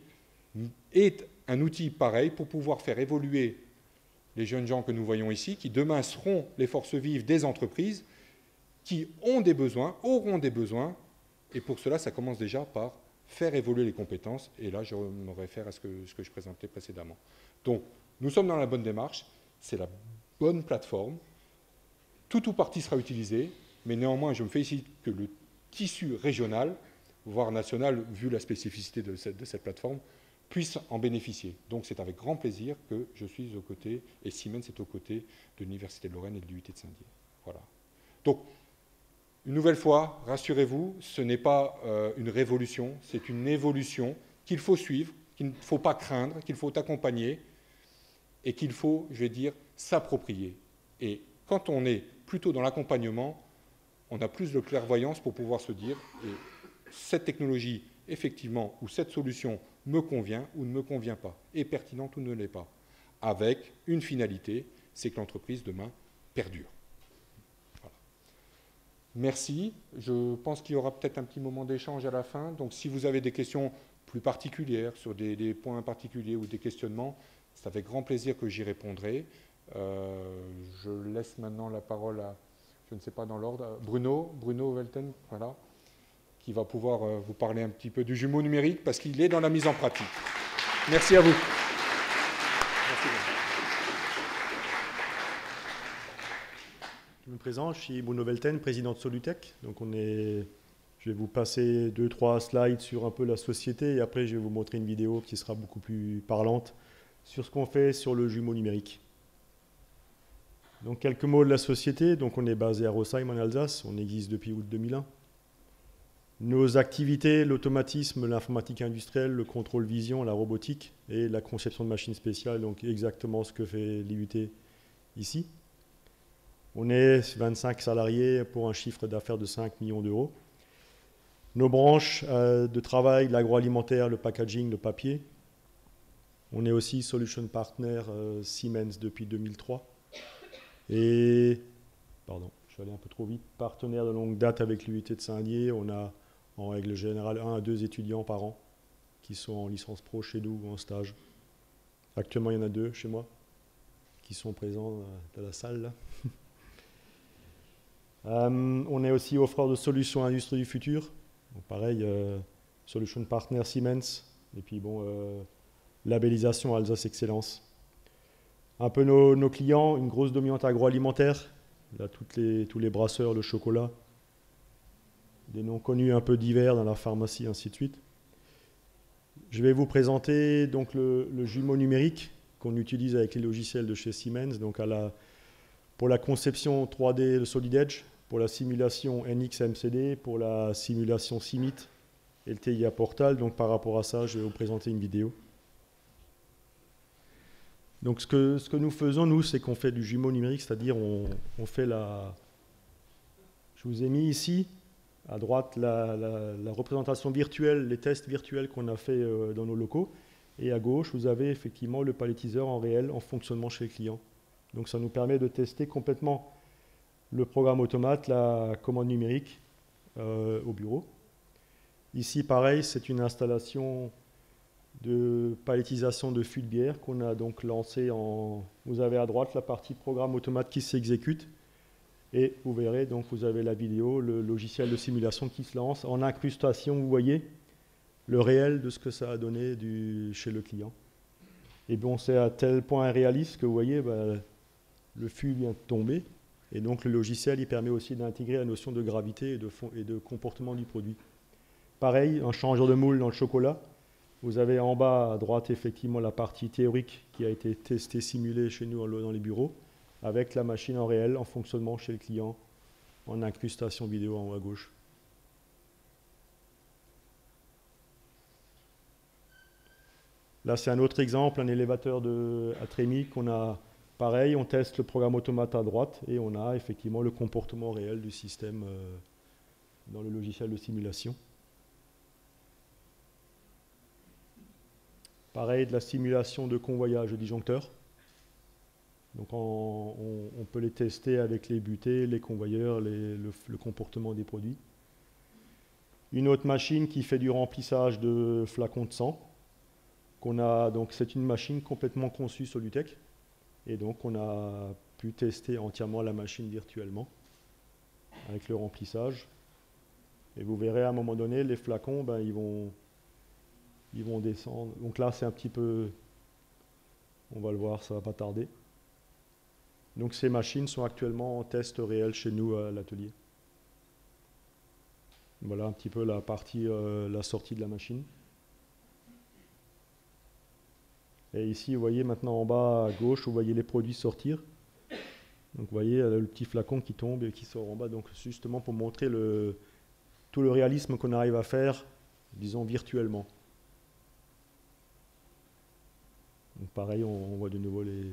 est un outil pareil pour pouvoir faire évoluer les jeunes gens que nous voyons ici, qui demain seront les forces vives des entreprises, qui ont des besoins, auront des besoins, et pour cela, ça commence déjà par faire évoluer les compétences, et là, je me réfère à ce que je présentais précédemment. Donc, nous sommes dans la bonne démarche, c'est la bonne plateforme, tout ou partie sera utilisé, mais néanmoins, je me félicite que le tissu régional, voire national, vu la spécificité de cette plateforme, puisse en bénéficier. Donc c'est avec grand plaisir que je suis aux côtés, et Siemens est aux côtés de l'Université de Lorraine et de l'UIT de Saint-Dié. Voilà. Donc, une nouvelle fois, rassurez-vous, ce n'est pas une révolution, c'est une évolution qu'il faut suivre, qu'il ne faut pas craindre, qu'il faut accompagner, et qu'il faut, je vais dire, s'approprier. Et quand on est plutôt dans l'accompagnement, on a plus de clairvoyance pour pouvoir se dire, et cette technologie, effectivement, ou cette solution me convient ou ne me convient pas, est pertinente ou ne l'est pas, avec une finalité, c'est que l'entreprise demain perdure. Voilà. Merci. Je pense qu'il y aura peut-être un petit moment d'échange à la fin. Donc si vous avez des questions plus particulières, sur des points particuliers ou des questionnements, c'est avec grand plaisir que j'y répondrai. Je laisse maintenant la parole à, je ne sais pas dans l'ordre, Bruno Welten, voilà, qui va pouvoir vous parler un petit peu du jumeau numérique parce qu'il est dans la mise en pratique. Merci à vous. Merci. Je me présente, je suis Bruno Welten, président de Solutech. Donc je vais vous passer 2-3 slides sur un peu la société et après je vais vous montrer une vidéo qui sera beaucoup plus parlante sur ce qu'on fait sur le jumeau numérique. Donc quelques mots de la société. Donc on est basé à Rosheim en Alsace, on existe depuis août 2001. Nos activités, l'automatisme, l'informatique industrielle, le contrôle vision, la robotique et la conception de machines spéciales, donc exactement ce que fait l'IUT ici. On est 25 salariés pour un chiffre d'affaires de 5 millions d'euros. Nos branches de travail, l'agroalimentaire, le packaging, le papier. On est aussi Solution Partner Siemens depuis 2003. Et, pardon, je suis allé un peu trop vite, partenaire de longue date avec l'UIT de Saint-Dié. On a en règle générale 1 à 2 étudiants par an qui sont en licence pro chez nous ou en stage. Actuellement, il y en a 2 chez moi qui sont présents dans la salle là. On est aussi offreur de solutions industrie du futur. Donc pareil, Solution Partner Siemens. Et puis bon, labellisation Alsace Excellence. Un peu nos clients, une grosse dominante agroalimentaire. Là, tous les brasseurs de chocolat. Des noms connus un peu divers dans la pharmacie, ainsi de suite. Je vais vous présenter donc le jumeau numérique qu'on utilise avec les logiciels de chez Siemens. Donc pour la conception 3D de Solid Edge, pour la simulation NX-MCD, pour la simulation CIMIT et le TIA Portal. Donc par rapport à ça, je vais vous présenter une vidéo. Donc ce que nous faisons, nous, c'est qu'on fait du jumeau numérique, c'est-à-dire on fait la... Je vous ai mis ici, à droite, la représentation virtuelle, les tests virtuels qu'on a fait dans nos locaux. Et à gauche, vous avez effectivement le palettiseur en réel, en fonctionnement chez le client. Donc ça nous permet de tester complètement le programme automate, la commande numérique au bureau. Ici, pareil, c'est une installation de palettisation de fûts de bière qu'on a donc lancé en... Vous avez à droite la partie programme automate qui s'exécute. Et vous verrez, donc vous avez la vidéo, le logiciel de simulation qui se lance. En incrustation, vous voyez le réel de ce que ça a donné chez le client. Et bon, c'est à tel point réaliste que vous voyez, le fût vient de tomber. Et donc le logiciel, il permet aussi d'intégrer la notion de gravité et de comportement du produit. Pareil, un changeur de moule dans le chocolat. Vous avez en bas à droite effectivement la partie théorique qui a été testée, simulée chez nous dans les bureaux, avec la machine en réel, en fonctionnement chez le client, en incrustation vidéo en haut à gauche. Là, c'est un autre exemple, un élévateur à trémie qu'on a. Pareil, on teste le programme automate à droite et on a effectivement le comportement réel du système dans le logiciel de simulation. Pareil, de la simulation de convoyage de disjoncteurs. Donc on peut les tester avec les butées, les convoyeurs, le comportement des produits. Une autre machine qui fait du remplissage de flacons de sang. Donc c'est une machine complètement conçue Solutech. Et donc on a pu tester entièrement la machine virtuellement avec le remplissage. Et vous verrez à un moment donné, les flacons, ben, ils vont descendre. Donc là, c'est un petit peu... On va le voir, ça ne va pas tarder. Donc ces machines sont actuellement en test réel chez nous à l'atelier. Voilà un petit peu la partie, la sortie de la machine. Et ici, vous voyez maintenant en bas à gauche, vous voyez les produits sortir. Donc vous voyez le petit flacon qui tombe et qui sort en bas. Donc justement pour montrer tout le réalisme qu'on arrive à faire, disons virtuellement. Donc pareil, on voit de nouveau les...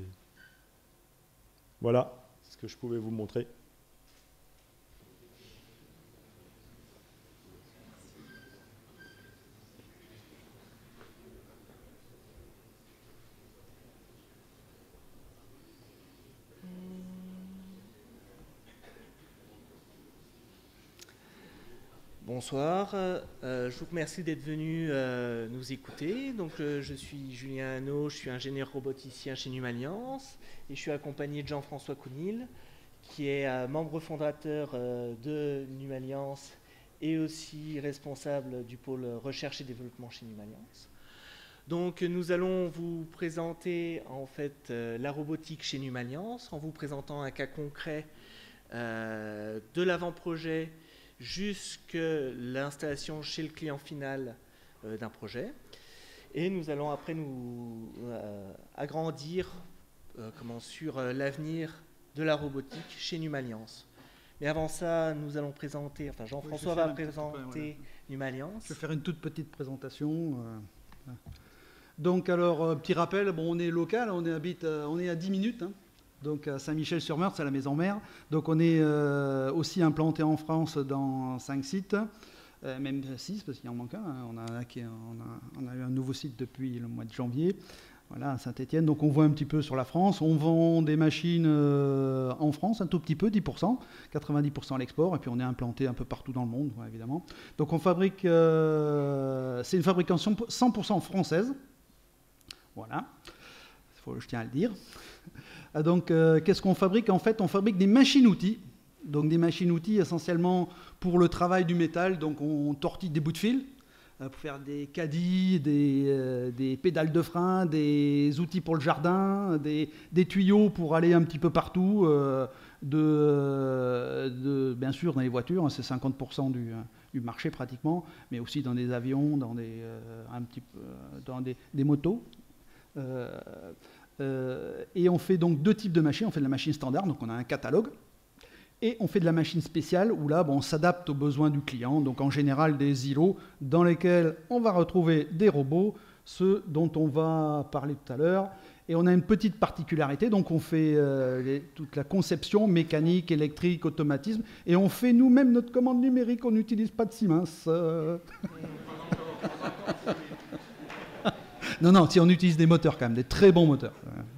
Voilà ce que je pouvais vous montrer. Bonsoir, je vous remercie d'être venu nous écouter. Donc, je suis Julien Hanot, je suis ingénieur roboticien chez Numalliance et je suis accompagné de Jean-François Counil, qui est membre fondateur de Numalliance et aussi responsable du pôle recherche et développement chez Numalliance. Donc, nous allons vous présenter en fait la robotique chez Numalliance en vous présentant un cas concret de l'avant-projet jusqu'à l'installation chez le client final d'un projet. Et nous allons après nous agrandir sur l'avenir de la robotique chez Numalliance. Mais avant ça, nous allons présenter, enfin Jean-François va présenter Numalliance. Je vais faire une toute petite présentation. Donc alors, petit rappel, bon, on est local, on est à 10 minutes, hein. Donc à Saint-Michel-sur-Meurthe, c'est la maison mère. Donc on est aussi implanté en France dans 5 sites, même 6 parce qu'il en manque un. On a eu un nouveau site depuis le mois de janvier, voilà, à Saint-Étienne. Donc on voit un petit peu sur la France. On vend des machines en France, un tout petit peu, 10%, 90% à l'export. Et puis on est implanté un peu partout dans le monde, évidemment. Donc on fabrique, c'est une fabrication 100% française. Voilà, je tiens à le dire. Donc, qu'est-ce qu'on fabrique? En fait, on fabrique des machines-outils. Donc, des machines-outils essentiellement pour le travail du métal. Donc, on tortille des bouts de fil pour faire des caddies, des pédales de frein, des outils pour le jardin, des tuyaux pour aller un petit peu partout. Bien sûr, dans les voitures, c'est 50% du marché pratiquement, mais aussi dans des avions, dans des motos. Et on fait donc 2 types de machines. On fait de la machine standard, donc on a un catalogue, et on fait de la machine spéciale où là, on s'adapte aux besoins du client. Donc en général des îlots dans lesquels on va retrouver des robots, ceux dont on va parler tout à l'heure. Et on a une petite particularité, donc on fait toute la conception mécanique, électrique, automatisme, et on fait nous-mêmes notre commande numérique. On n'utilise pas de Siemens. Non, si on utilise des moteurs quand même, des très bons moteurs.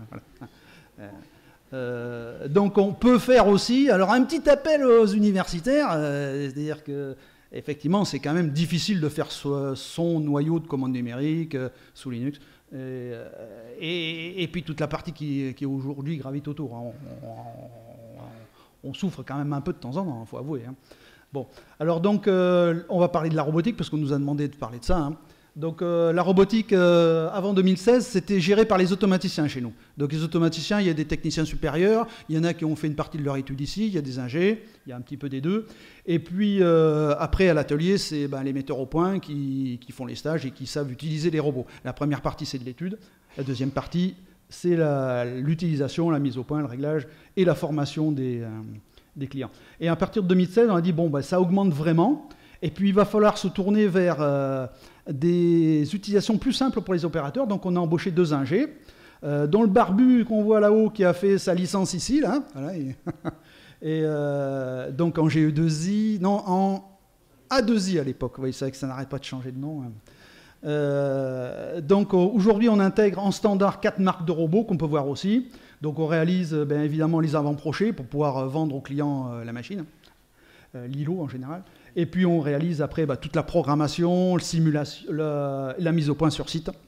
Voilà. Donc on peut faire aussi, alors un petit appel aux universitaires, c'est-à-dire que effectivement c'est quand même difficile de faire son noyau de commande numérique sous Linux, et puis toute la partie qui aujourd'hui gravite autour. Hein. On souffre quand même un peu de temps en temps, il faut avouer. Hein. Bon, alors donc on va parler de la robotique parce qu'on nous a demandé de parler de ça. Hein. Donc la robotique, avant 2016, c'était géré par les automaticiens chez nous. Donc les automaticiens, il y a des techniciens supérieurs, il y en a qui ont fait une partie de leur étude ici, il y a des ingés, il y a un petit peu des deux. Et puis après, à l'atelier, c'est les metteurs au point qui font les stages et qui savent utiliser les robots. La première partie, c'est de l'étude. La deuxième partie, c'est l'utilisation, la mise au point, le réglage et la formation des clients. Et à partir de 2016, on a dit, ça augmente vraiment. Et puis il va falloir se tourner vers des utilisations plus simples pour les opérateurs. Donc on a embauché 2 ingés, dont le barbu qu'on voit là-haut qui a fait sa licence ici, là. Voilà, et donc en GE2I, non, en A2I à l'époque. Vous voyez, c'est vrai que ça n'arrête pas de changer de nom. Donc aujourd'hui on intègre en standard 4 marques de robots qu'on peut voir aussi. Donc on réalise évidemment les avant-prochets pour pouvoir vendre aux clients la machine, l'îlot en général. Et puis on réalise après toute la programmation, la mise au point sur site.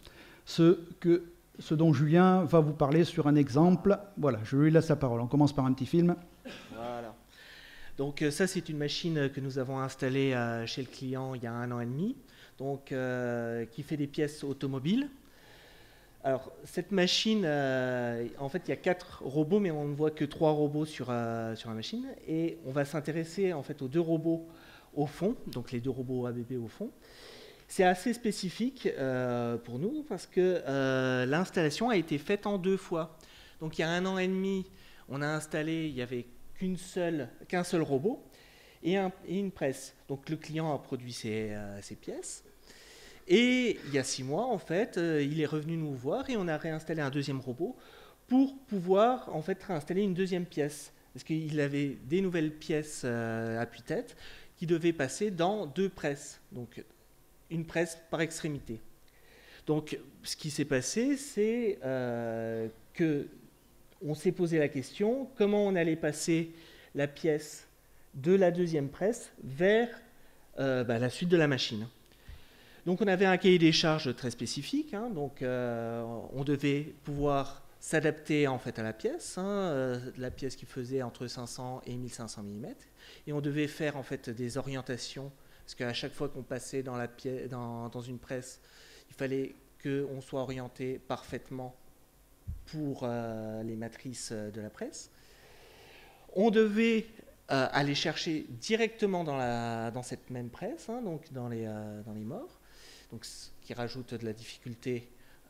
ce dont Julien va vous parler sur un exemple. Voilà, je lui laisse la parole. On commence par un petit film. Voilà. Donc ça, c'est une machine que nous avons installée chez le client il y a 1 an et demi, donc, qui fait des pièces automobiles. Alors, cette machine, en fait, il y a 4 robots, mais on ne voit que 3 robots sur la machine. Et on va s'intéresser en fait aux 2 robots au fond, donc les 2 robots ABB au fond. C'est assez spécifique pour nous parce que l'installation a été faite en 2 fois. Donc, il y a 1 an et demi, on a installé, il n'y avait qu'un seul robot et une presse. Donc, le client a produit ses pièces. Et il y a 6 mois, en fait, il est revenu nous voir et on a réinstallé un 2e robot pour pouvoir, en fait, réinstaller une 2e pièce. Parce qu'il avait des nouvelles pièces appui-tête qui devaient passer dans 2 presses. Donc, une presse par extrémité. Donc, ce qui s'est passé, c'est que on s'est posé la question comment on allait passer la pièce de la 2e presse vers la suite de la machine. Donc on avait un cahier des charges très spécifique, hein, donc on devait pouvoir s'adapter en fait à la pièce, la pièce qui faisait entre 500 et 1500 mm, et on devait faire en fait des orientations, parce qu'à chaque fois qu'on passait dans une presse, il fallait qu'on soit orienté parfaitement pour les matrices de la presse. On devait aller chercher directement dans cette même presse, hein, donc dans les morts, donc, ce qui rajoute de la difficulté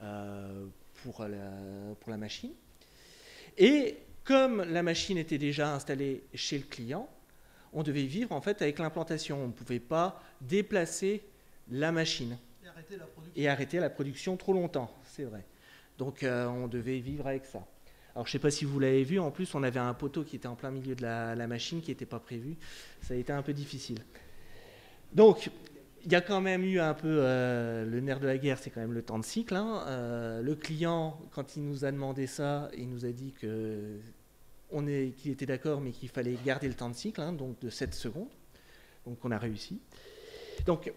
pour la machine. Et comme la machine était déjà installée chez le client, on devait vivre en fait avec l'implantation. On ne pouvait pas déplacer la machine et arrêter la production trop longtemps, c'est vrai. Donc on devait vivre avec ça. Alors je ne sais pas si vous l'avez vu, en plus on avait un poteau qui était en plein milieu de la machine qui n'était pas prévu. Ça a été un peu difficile. Donc, il y a quand même eu un peu le nerf de la guerre, c'est quand même le temps de cycle. Hein. Le client, quand il nous a demandé ça, il nous a dit qu'il était d'accord, mais qu'il fallait garder le temps de cycle, hein, donc de 7 secondes. Donc on a réussi. Donc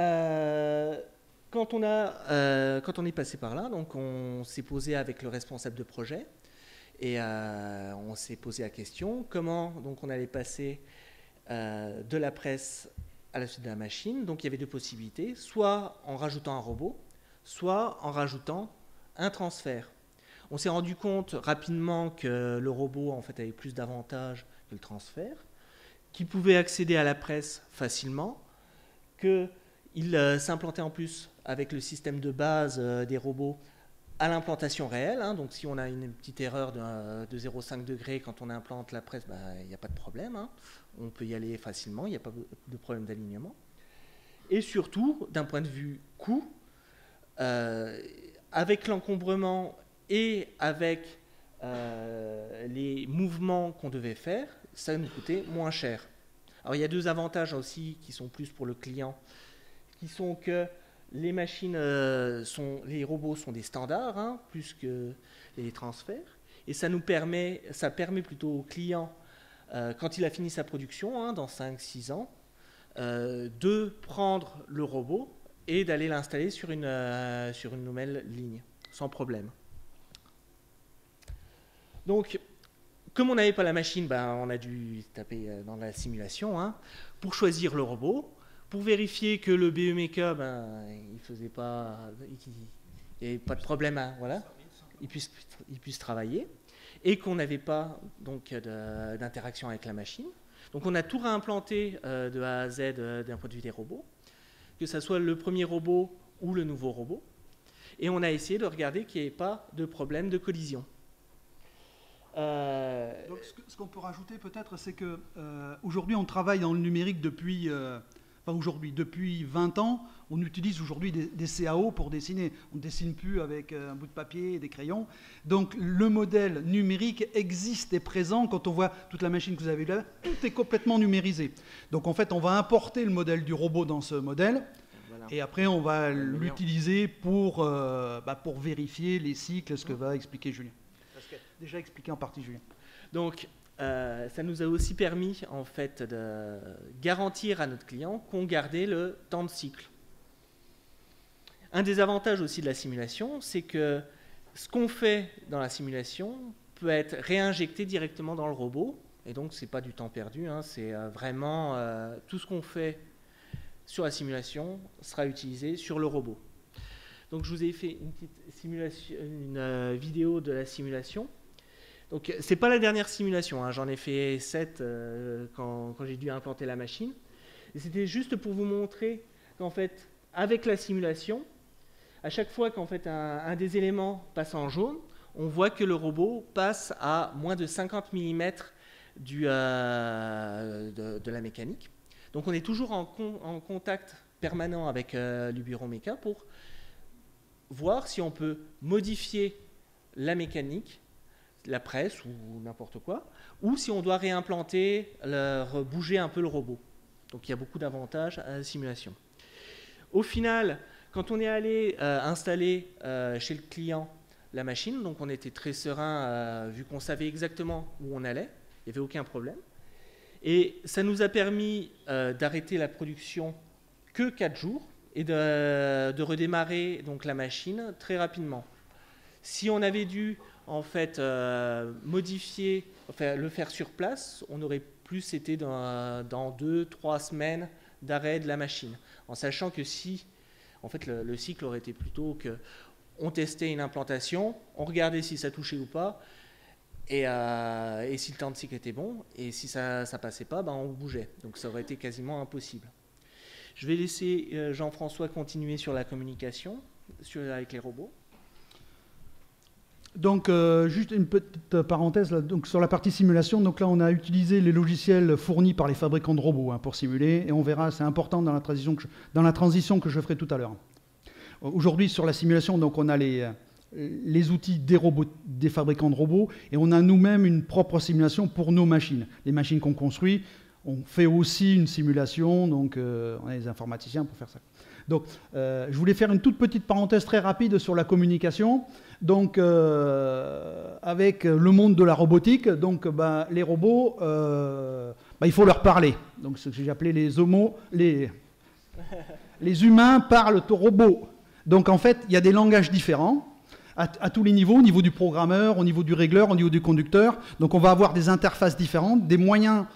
quand on est passé par là, donc on s'est posé avec le responsable de projet et on s'est posé la question comment donc on allait passer de la presse à la suite de la machine. Donc il y avait 2 possibilités, soit en rajoutant un robot, soit en rajoutant un transfert. On s'est rendu compte rapidement que le robot en fait avait plus d'avantages que le transfert, qu'il pouvait accéder à la presse facilement, qu'il s'implantait en plus avec le système de base des robots à l'implantation réelle. Hein. Donc si on a une petite erreur de 0,5 degrés quand on implante la presse, il n'y a pas de problème. Hein. On peut y aller facilement, il n'y a pas de problème d'alignement. Et surtout, d'un point de vue coût, avec l'encombrement et avec les mouvements qu'on devait faire, ça nous coûtait moins cher. Alors il y a 2 avantages aussi qui sont plus pour le client, qui sont que les machines, les robots sont des standards, hein, plus que les transferts, et ça permet plutôt au client, quand il a fini sa production, hein, dans 5-6 ans, de prendre le robot et d'aller l'installer sur une nouvelle ligne, sans problème. Donc, comme on n'avait pas la machine, on a dû taper dans la simulation, hein, pour choisir le robot, pour vérifier que le BE Mecha, il faisait pas, il n'y avait pas de problème, hein, voilà, il puisse travailler, et qu'on n'avait pas donc d'interaction avec la machine. Donc on a tout réimplanté de A à Z d'un point de vue des robots, que ce soit le premier robot ou le nouveau robot, et on a essayé de regarder qu'il n'y ait pas de problème de collision. Donc, ce qu'on peut rajouter peut-être, c'est que aujourd'hui on travaille dans le numérique depuis, depuis 20 ans. On utilise aujourd'hui des CAO pour dessiner. On ne dessine plus avec un bout de papier et des crayons. Donc le modèle numérique existe et présent. Quand on voit toute la machine que vous avez là, tout est complètement numérisé. Donc en fait, on va importer le modèle du robot dans ce modèle. Voilà. Et après, on va l'utiliser pour vérifier les cycles, ce que va expliquer Julien. Déjà expliqué en partie Julien. Donc, ça nous a aussi permis en fait de garantir à notre client qu'on gardait le temps de cycle. Un des avantages aussi de la simulation, c'est que ce qu'on fait dans la simulation peut être réinjecté directement dans le robot. Et donc, ce n'est pas du temps perdu, hein, c'est vraiment tout ce qu'on fait sur la simulation sera utilisé sur le robot. Donc, je vous ai fait une petite simulation, une vidéo de la simulation. Donc, ce n'est pas la dernière simulation, hein, j'en ai fait 7 quand j'ai dû implanter la machine. Et c'était juste pour vous montrer qu'en fait, avec la simulation, à chaque fois qu'en fait un des éléments passe en jaune, on voit que le robot passe à moins de 50 mm de la mécanique. Donc on est toujours en contact permanent avec l'Ubiroméca pour voir si on peut modifier la mécanique, la presse ou n'importe quoi, ou si on doit réimplanter, bouger un peu le robot. Donc il y a beaucoup d'avantages à la simulation. Au final, quand on est allé installer chez le client la machine, donc on était très serein vu qu'on savait exactement où on allait, il n'y avait aucun problème. Et ça nous a permis d'arrêter la production que 4 jours et de redémarrer donc, la machine très rapidement. Si on avait dû en fait modifier, enfin, le faire sur place, on aurait plus été dans 2-3 semaines d'arrêt de la machine, en sachant que si en fait le cycle aurait été plutôt que on testait une implantation, on regardait si ça touchait ou pas, et si le temps de cycle était bon, et si ça passait pas, ben on bougeait. Donc ça aurait été quasiment impossible. Je vais laisser Jean-François continuer sur la communication avec les robots. Donc, juste une petite parenthèse là, donc, sur la partie simulation. Donc là, on a utilisé les logiciels fournis par les fabricants de robots hein, pour simuler, et on verra, c'est important dans la transition que je ferai tout à l'heure. Aujourd'hui, sur la simulation, donc, on a les outils des fabricants de robots, et on a nous-mêmes une propre simulation pour nos machines. Les machines qu'on construit, on fait aussi une simulation, donc on a des informaticiens pour faire ça. Donc, je voulais faire une toute petite parenthèse très rapide sur la communication. Donc, avec le monde de la robotique, donc, les robots, il faut leur parler. Donc, ce que j'ai appelé les humains parlent aux robots. Donc, en fait, il y a des langages différents à tous les niveaux, au niveau du programmeur, au niveau du régleur, au niveau du conducteur. Donc, on va avoir des interfaces différentes, des moyens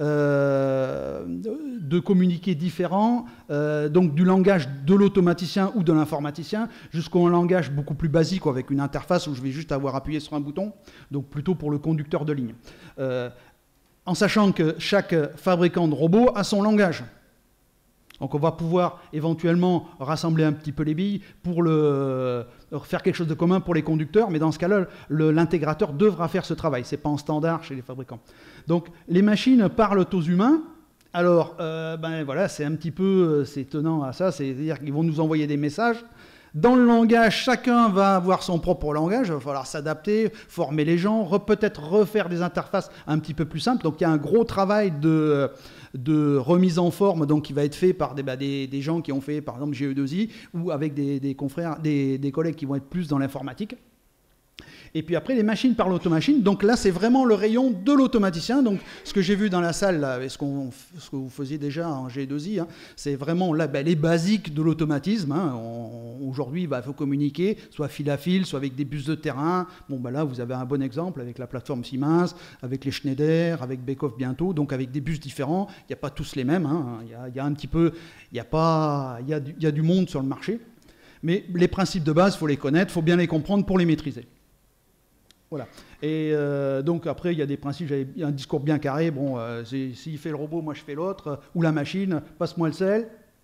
de communiquer différents, donc du langage de l'automaticien ou de l'informaticien jusqu'au langage beaucoup plus basique avec une interface où je vais juste avoir appuyé sur un bouton, donc plutôt pour le conducteur de ligne. En sachant que chaque fabricant de robots a son langage. Donc on va pouvoir éventuellement rassembler un petit peu les billes pour faire quelque chose de commun pour les conducteurs, mais dans ce cas-là, l'intégrateur devra faire ce travail. Ce n'est pas en standard chez les fabricants. Donc les machines parlent aux humains. Alors, voilà, c'est un petit peu c'est étonnant à ça, c'est-à-dire qu'ils vont nous envoyer des messages. Dans le langage, chacun va avoir son propre langage, il va falloir s'adapter, former les gens, peut-être refaire des interfaces un petit peu plus simples. Donc il y a un gros travail de remise en forme donc, qui va être fait par des gens qui ont fait par exemple GE2I ou avec des confrères, des collègues qui vont être plus dans l'informatique. Et puis après, les machines parlent automachine. Donc là, c'est vraiment le rayon de l'automaticien. Donc ce que j'ai vu dans la salle, là, ce que vous faisiez déjà en G2I, hein, c'est vraiment là, les basiques de l'automatisme. Hein. Aujourd'hui, il faut communiquer, soit fil à fil, soit avec des bus de terrain. Bon, là, vous avez un bon exemple avec la plateforme Siemens, avec les Schneider, avec Beckhoff bientôt, donc avec des bus différents. Il n'y a pas tous les mêmes. Hein. Il y a un petit peu, il y a du monde sur le marché. Mais les principes de base, il faut les connaître, il faut bien les comprendre pour les maîtriser. Voilà. Et donc après, il y a des principes, j'avais un discours bien carré. Bon, s'il fait le robot, moi je fais l'autre. Ou la machine, passe-moi le sel.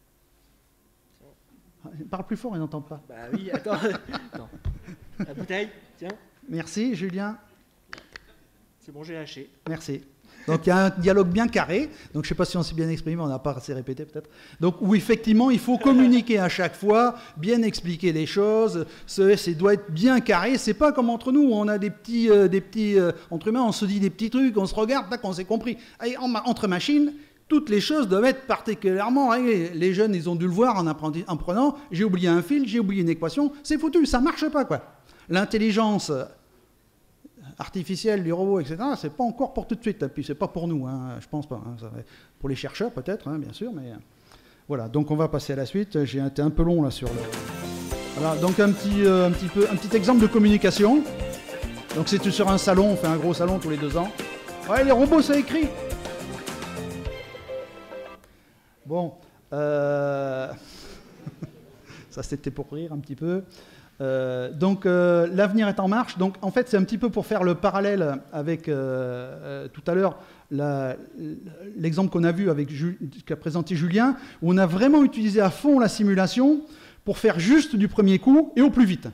Parle plus fort, ils n'entendent pas. Bah oui, attends. Attends. La bouteille, tiens. Merci, Julien. C'est bon, j'ai lâché. Merci. Donc il y a un dialogue bien carré, donc je ne sais pas si on s'est bien exprimé, on n'a pas assez répété peut-être. Donc où effectivement il faut communiquer à chaque fois, bien expliquer les choses, ça doit être bien carré, c'est pas comme entre nous, où on a des petits entre humains, on se dit des petits trucs, on se regarde, tac, on s'est compris. Et entre machines, toutes les choses doivent être particulièrement réglées. Les jeunes, ils ont dû le voir en prenant, j'ai oublié un fil, j'ai oublié une équation, c'est foutu, ça marche pas quoi. L'intelligence artificielle du robot, etc., c'est pas encore pour tout de suite, et puis c'est pas pour nous, hein, je pense pas. Hein, ça va être pour les chercheurs peut-être, hein, bien sûr, mais voilà. Donc on va passer à la suite. J'ai été un peu long là sur le... Voilà, donc un petit exemple de communication. Donc c'est sur un salon, on fait un gros salon tous les 2 ans. Ouais, les robots, ça écrit. Bon, ça c'était pour rire un petit peu. Donc l'avenir est en marche. Donc en fait c'est un petit peu pour faire le parallèle avec tout à l'heure l'exemple qu'on a vu avec qu'a présenté Julien, où on a vraiment utilisé à fond la simulation pour faire juste du premier coup et au plus vite.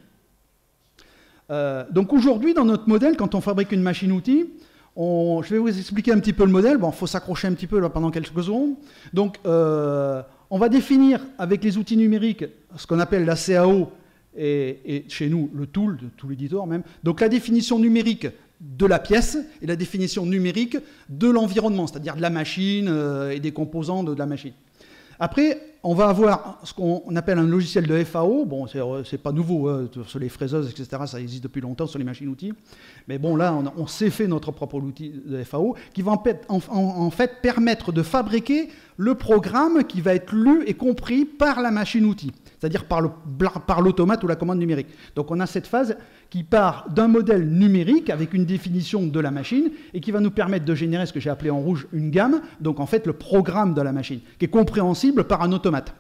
Donc aujourd'hui dans notre modèle, quand on fabrique une machine-outil, je vais vous expliquer un petit peu le modèle. Bon, il faut s'accrocher un petit peu là pendant quelques secondes. Donc on va définir avec les outils numériques ce qu'on appelle la CAO, et chez nous, le tool, de tout l'éditeur même. Donc la définition numérique de la pièce et la définition numérique de l'environnement, c'est-à-dire de la machine et des composants de la machine. Après, on va avoir ce qu'on appelle un logiciel de FAO. Bon, c'est pas nouveau, hein, sur les fraiseuses, etc., ça existe depuis longtemps sur les machines-outils. Mais bon, là, on s'est fait notre propre outil de FAO qui va en fait permettre de fabriquer le programme qui va être lu et compris par la machine-outil, c'est-à-dire par l'automate ou la commande numérique. Donc on a cette phase qui part d'un modèle numérique avec une définition de la machine et qui va nous permettre de générer ce que j'ai appelé en rouge une gamme, donc en fait le programme de la machine, qui est compréhensible par un automate.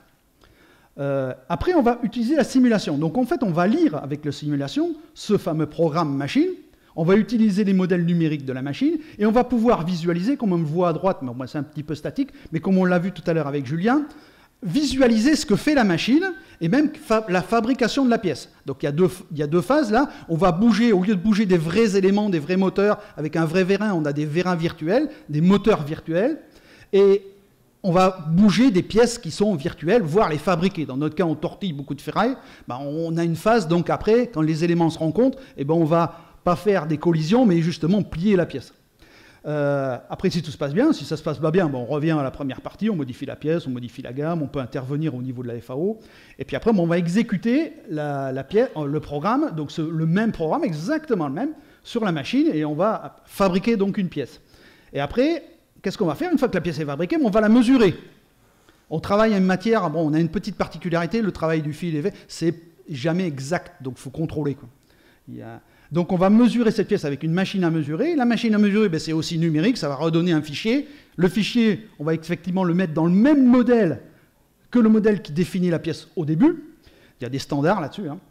Après, on va utiliser la simulation. Donc en fait, on va lire avec la simulation ce fameux programme machine. On va utiliser les modèles numériques de la machine et on va pouvoir visualiser, comme on le voit à droite, mais bon, c'est un petit peu statique, mais comme on l'a vu tout à l'heure avec Julien, visualiser ce que fait la machine et même la fabrication de la pièce. Donc il y a deux phases là. On va bouger, au lieu de bouger des vrais éléments, des vrais moteurs, avec un vrai vérin, on a des vérins virtuels, des moteurs virtuels, et on va bouger des pièces qui sont virtuelles, voire les fabriquer. Dans notre cas, on tortille beaucoup de ferraille. Ben, on a une phase, donc après, quand les éléments se rencontrent, eh ben, on va pas faire des collisions, mais justement plier la pièce. Après, si tout se passe bien, si ça se passe pas bien, bon, on revient à la première partie, on modifie la pièce, on modifie la gamme, on peut intervenir au niveau de la FAO. Et puis après, bon, on va exécuter la pièce, le programme, donc le même programme, exactement le même, sur la machine, et on va fabriquer donc une pièce. Et après, qu'est-ce qu'on va faire? Une fois que la pièce est fabriquée, on va la mesurer. On travaille à une matière, bon, on a une petite particularité, le travail du fil est fait, c'est jamais exact, donc il faut contrôler, quoi. Donc on va mesurer cette pièce avec une machine à mesurer. La machine à mesurer, ben, c'est aussi numérique, ça va redonner un fichier. Le fichier, on va effectivement le mettre dans le même modèle que le modèle qui définit la pièce au début. Il y a des standards là-dessus, hein.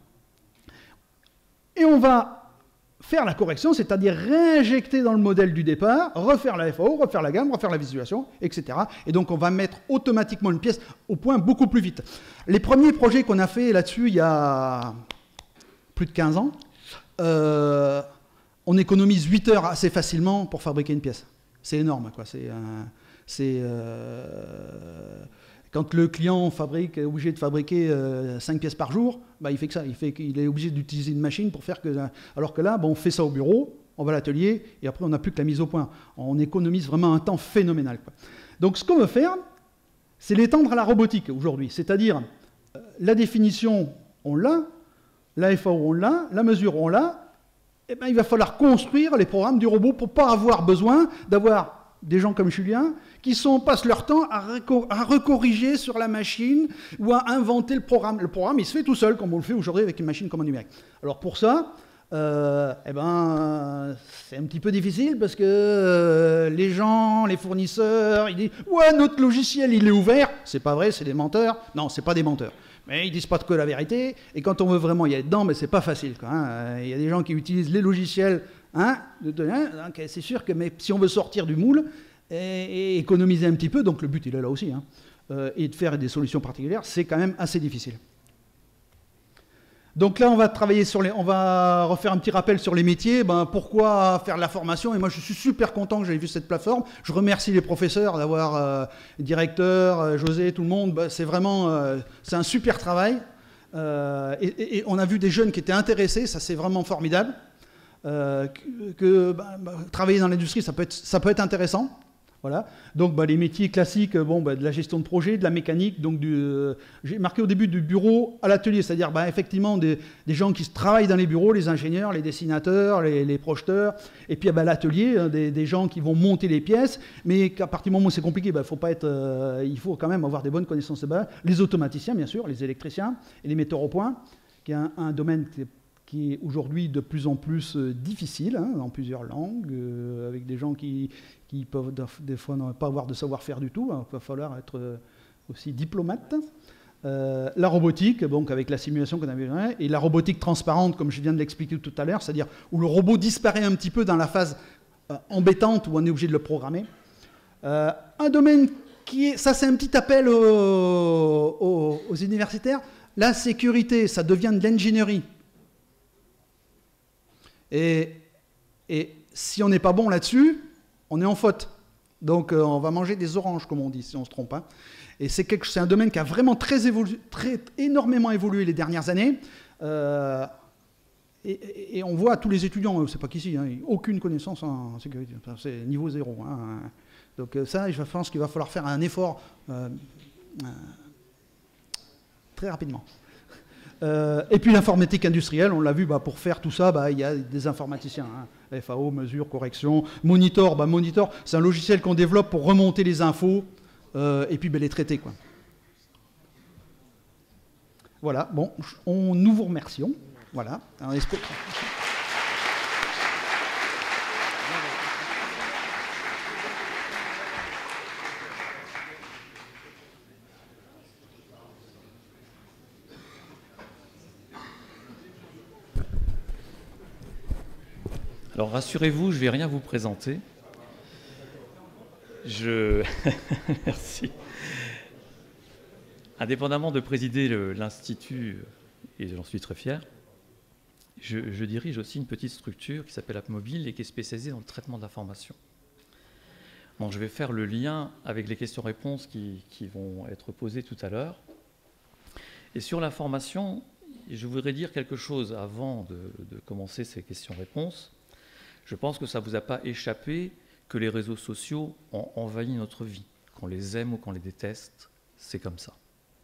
Et on va faire la correction, c'est-à-dire réinjecter dans le modèle du départ, refaire la FAO, refaire la gamme, refaire la visualisation, etc. Et donc on va mettre automatiquement une pièce au point beaucoup plus vite. Les premiers projets qu'on a fait là-dessus il y a plus de 15 ans, on économise 8 heures assez facilement pour fabriquer une pièce. C'est énorme, quoi. Quand le client est obligé de fabriquer 5 pièces par jour, bah, il fait que ça. Il est obligé d'utiliser une machine pour faire que... Alors que là, bah, on fait ça au bureau, on va à l'atelier, et après on n'a plus que la mise au point. On économise vraiment un temps phénoménal, quoi. Donc ce qu'on veut faire, c'est l'étendre à la robotique aujourd'hui. C'est-à-dire, la définition, on l'a, la FAO, on l'a, la mesure, on l'a, et ben, il va falloir construire les programmes du robot pour ne pas avoir besoin d'avoir des gens comme Julien qui passent leur temps à recorriger sur la machine ou à inventer le programme. Le programme, il se fait tout seul, comme on le fait aujourd'hui avec une machine commande numérique. Alors pour ça, c'est un petit peu difficile parce que les gens, les fournisseurs, ils disent « Ouais, notre logiciel, il est ouvert ». C'est pas vrai, c'est des menteurs. Non, c'est pas des menteurs. Mais ils ne disent pas que la vérité, et quand on veut vraiment y aller dedans, mais c'est pas facile, quoi, hein. Il y a des gens qui utilisent les logiciels, hein, donc c'est sûr que mais si on veut sortir du moule et économiser un petit peu, donc le but il est là aussi, hein, et de faire des solutions particulières, c'est quand même assez difficile. Donc là, on va travailler on va refaire un petit rappel sur les métiers. Ben, pourquoi faire de la formation? Et moi, je suis super content que j'aie vu cette plateforme. Je remercie les professeurs d'avoir, directeur, José, tout le monde. Ben, c'est vraiment, c'est un super travail. Et on a vu des jeunes qui étaient intéressés. Ça, c'est vraiment formidable. Travailler dans l'industrie, ça peut être intéressant. Voilà. Donc les métiers classiques, de la gestion de projet, de la mécanique, donc j'ai marqué au début du bureau à l'atelier, c'est-à-dire effectivement des gens qui travaillent dans les bureaux, les ingénieurs, les dessinateurs, les projeteurs, et puis à l'atelier, des gens qui vont monter les pièces, mais qu'à partir du moment où c'est compliqué, il faut quand même avoir des bonnes connaissances de base, les automaticiens bien sûr, les électriciens et les metteurs au point. qui est un domaine qui est aujourd'hui de plus en plus difficile, hein, dans plusieurs langues, avec des gens qui peuvent des fois ne pas avoir de savoir-faire du tout. Il va falloir être aussi diplomate. La robotique, donc avec la simulation qu'on avait vu, et la robotique transparente, comme je viens de l'expliquer tout à l'heure, c'est-à-dire où le robot disparaît un petit peu dans la phase embêtante où on est obligé de le programmer. Un domaine qui est, ça c'est un petit appel aux universitaires, la sécurité, ça devient de l'ingénierie. Et si on n'est pas bon là-dessus, on est en faute. Donc on va manger des oranges, comme on dit, si on ne se trompe pas. Et c'est un domaine qui a vraiment énormément évolué les dernières années. Et on voit tous les étudiants, c'est pas qu'ici, hein, aucune connaissance en sécurité. C'est niveau 0. Hein. Donc ça, je pense qu'il va falloir faire un effort très rapidement. Et puis l'informatique industrielle, on l'a vu, pour faire tout ça, il y a des informaticiens. Hein. FAO, mesure, correction. Monitor, Monitor, c'est un logiciel qu'on développe pour remonter les infos et puis les traiter, quoi. Voilà, bon, nous vous remercions. Voilà. Alors rassurez-vous, je ne vais rien vous présenter. Merci. Indépendamment de présider l'Institut, et j'en suis très fier, je dirige aussi une petite structure qui s'appelle AppMobile et qui est spécialisée dans le traitement de l'information. Donc je vais faire le lien avec les questions-réponses qui vont être posées tout à l'heure. Et sur l'information, je voudrais dire quelque chose avant de commencer ces questions-réponses. Je pense que ça ne vous a pas échappé que les réseaux sociaux ont envahi notre vie. Qu'on les aime ou qu'on les déteste, c'est comme ça.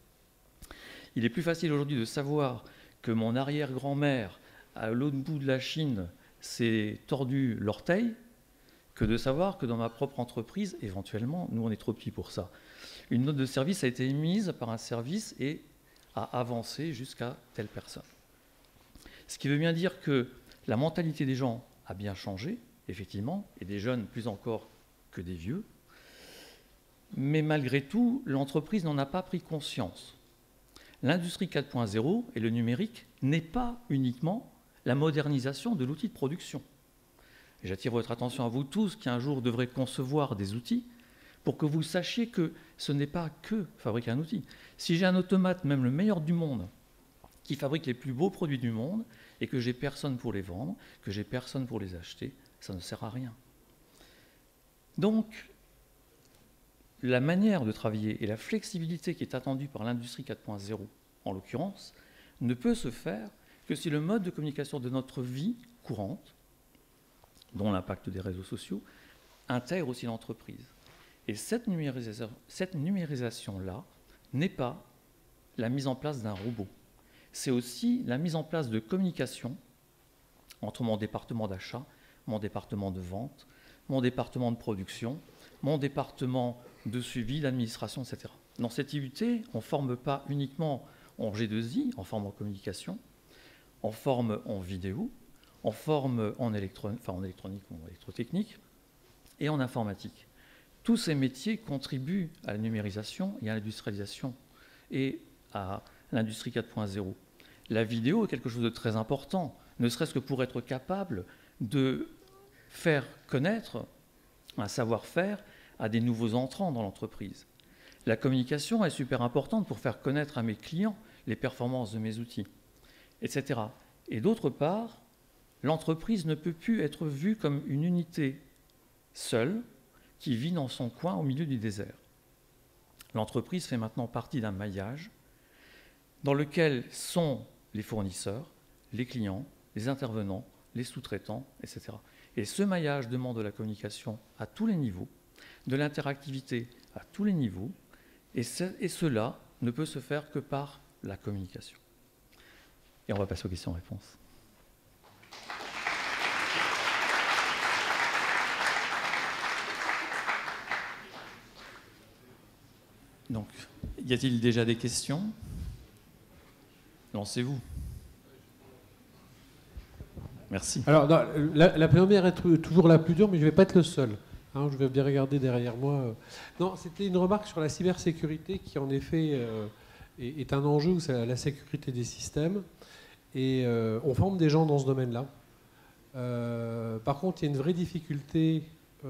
Il est plus facile aujourd'hui de savoir que mon arrière-grand-mère, à l'autre bout de la Chine, s'est tordu l'orteil, que de savoir que dans ma propre entreprise, éventuellement, nous on est trop petits pour ça, une note de service a été émise par un service et a avancé jusqu'à telle personne. Ce qui veut bien dire que la mentalité des gens a bien changé, effectivement, et des jeunes plus encore que des vieux, mais malgré tout, l'entreprise n'en a pas pris conscience. L'industrie 4.0 et le numérique n'est pas uniquement la modernisation de l'outil de production. J'attire votre attention à vous tous qui un jour devrez concevoir des outils pour que vous sachiez que ce n'est pas que fabriquer un outil. Si j'ai un automate, même le meilleur du monde, qui fabrique les plus beaux produits du monde et que j'ai personne pour les vendre, que j'ai personne pour les acheter, ça ne sert à rien. Donc, la manière de travailler et la flexibilité qui est attendue par l'industrie 4.0, en l'occurrence, ne peut se faire que si le mode de communication de notre vie courante, dont l'impact des réseaux sociaux, intègre aussi l'entreprise. Et cette numérisation-là n'est pas la mise en place d'un robot. C'est aussi la mise en place de communication entre mon département d'achat, mon département de vente, mon département de production, mon département de suivi, d'administration, etc. Dans cette IUT, on ne forme pas uniquement en G2I, en forme en communication, on forme en vidéo, on forme en électronique ou en électrotechnique et en informatique. Tous ces métiers contribuent à la numérisation et à l'industrialisation et à l'industrie 4.0. La vidéo est quelque chose de très important, ne serait-ce que pour être capable de faire connaître un savoir-faire à des nouveaux entrants dans l'entreprise. La communication est super importante pour faire connaître à mes clients les performances de mes outils, etc. Et d'autre part, l'entreprise ne peut plus être vue comme une unité seule qui vit dans son coin au milieu du désert. L'entreprise fait maintenant partie d'un maillage dans lequel sont les fournisseurs, les clients, les intervenants, les sous-traitants, etc. Et ce maillage demande de la communication à tous les niveaux, de l'interactivité à tous les niveaux, et cela ne peut se faire que par la communication. Et on va passer aux questions-réponses. Donc, y a-t-il déjà des questions? Lancez-vous. Merci. Alors, non, la première est toujours la plus dure, mais je ne vais pas être le seul. Hein, je vais bien regarder derrière moi. Non, c'était une remarque sur la cybersécurité qui, en effet, est un enjeu, c'est la sécurité des systèmes. Et on forme des gens dans ce domaine-là. Par contre, il y a une vraie difficulté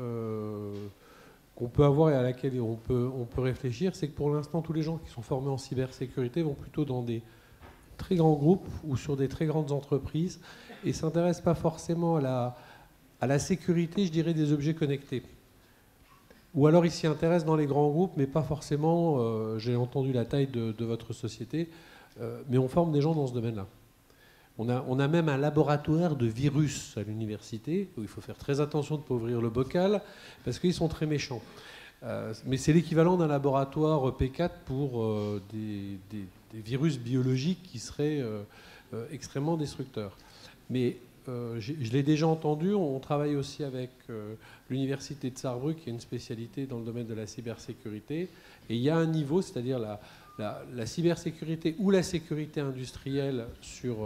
qu'on peut avoir et à laquelle on peut réfléchir, c'est que pour l'instant, tous les gens qui sont formés en cybersécurité vont plutôt dans des très grands groupes ou sur des très grandes entreprises et ne s'intéressent pas forcément à la sécurité, je dirais, des objets connectés. Ou alors ils s'y intéressent dans les grands groupes, mais pas forcément, j'ai entendu la taille de votre société, mais on forme des gens dans ce domaine-là. On a même un laboratoire de virus à l'université, où il faut faire très attention de ne pas ouvrir le bocal, parce qu'ils sont très méchants. Mais c'est l'équivalent d'un laboratoire P4 pour des virus biologiques qui seraient extrêmement destructeurs. Mais je l'ai déjà entendu, on travaille aussi avec l'université de Sarrebruck, qui a une spécialité dans le domaine de la cybersécurité. Et il y a un niveau, c'est-à-dire la cybersécurité ou la sécurité industrielle sur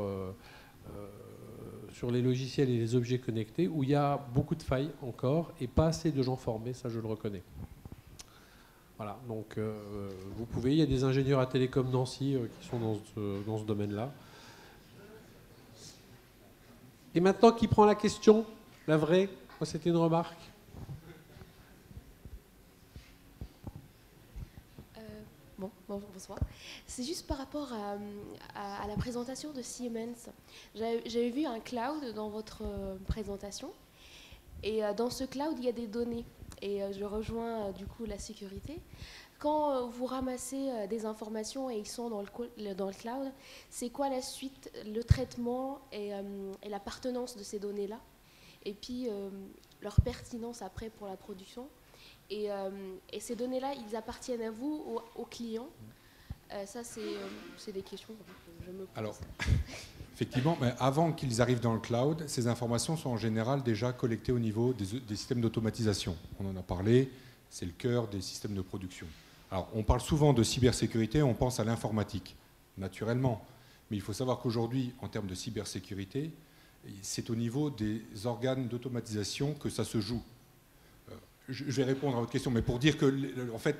les logiciels et les objets connectés, où il y a beaucoup de failles encore et pas assez de gens formés, ça je le reconnais. Voilà, donc vous pouvez, il y a des ingénieurs à Télécom Nancy qui sont dans ce domaine-là. Et maintenant, qui prend la question? La vraie? Moi, c'était une remarque. Bonsoir. C'est juste par rapport à la présentation de Siemens. J'avais vu un cloud dans votre présentation. Et dans ce cloud, il y a des données. Et je rejoins du coup la sécurité. Quand vous ramassez des informations et ils sont dans le cloud, c'est quoi la suite, le traitement et l'appartenance de ces données-là? Et puis leur pertinence après pour la production. Et ces données-là, ils appartiennent à vous, aux clients. Ça, c'est des questions que je me pose. Alors, effectivement, mais avant qu'ils arrivent dans le cloud, ces informations sont en général déjà collectées au niveau des systèmes d'automatisation. On en a parlé, c'est le cœur des systèmes de production. Alors, on parle souvent de cybersécurité, on pense à l'informatique, naturellement. Mais il faut savoir qu'aujourd'hui, en termes de cybersécurité, c'est au niveau des organes d'automatisation que ça se joue. Je vais répondre à votre question, mais pour dire que, en fait,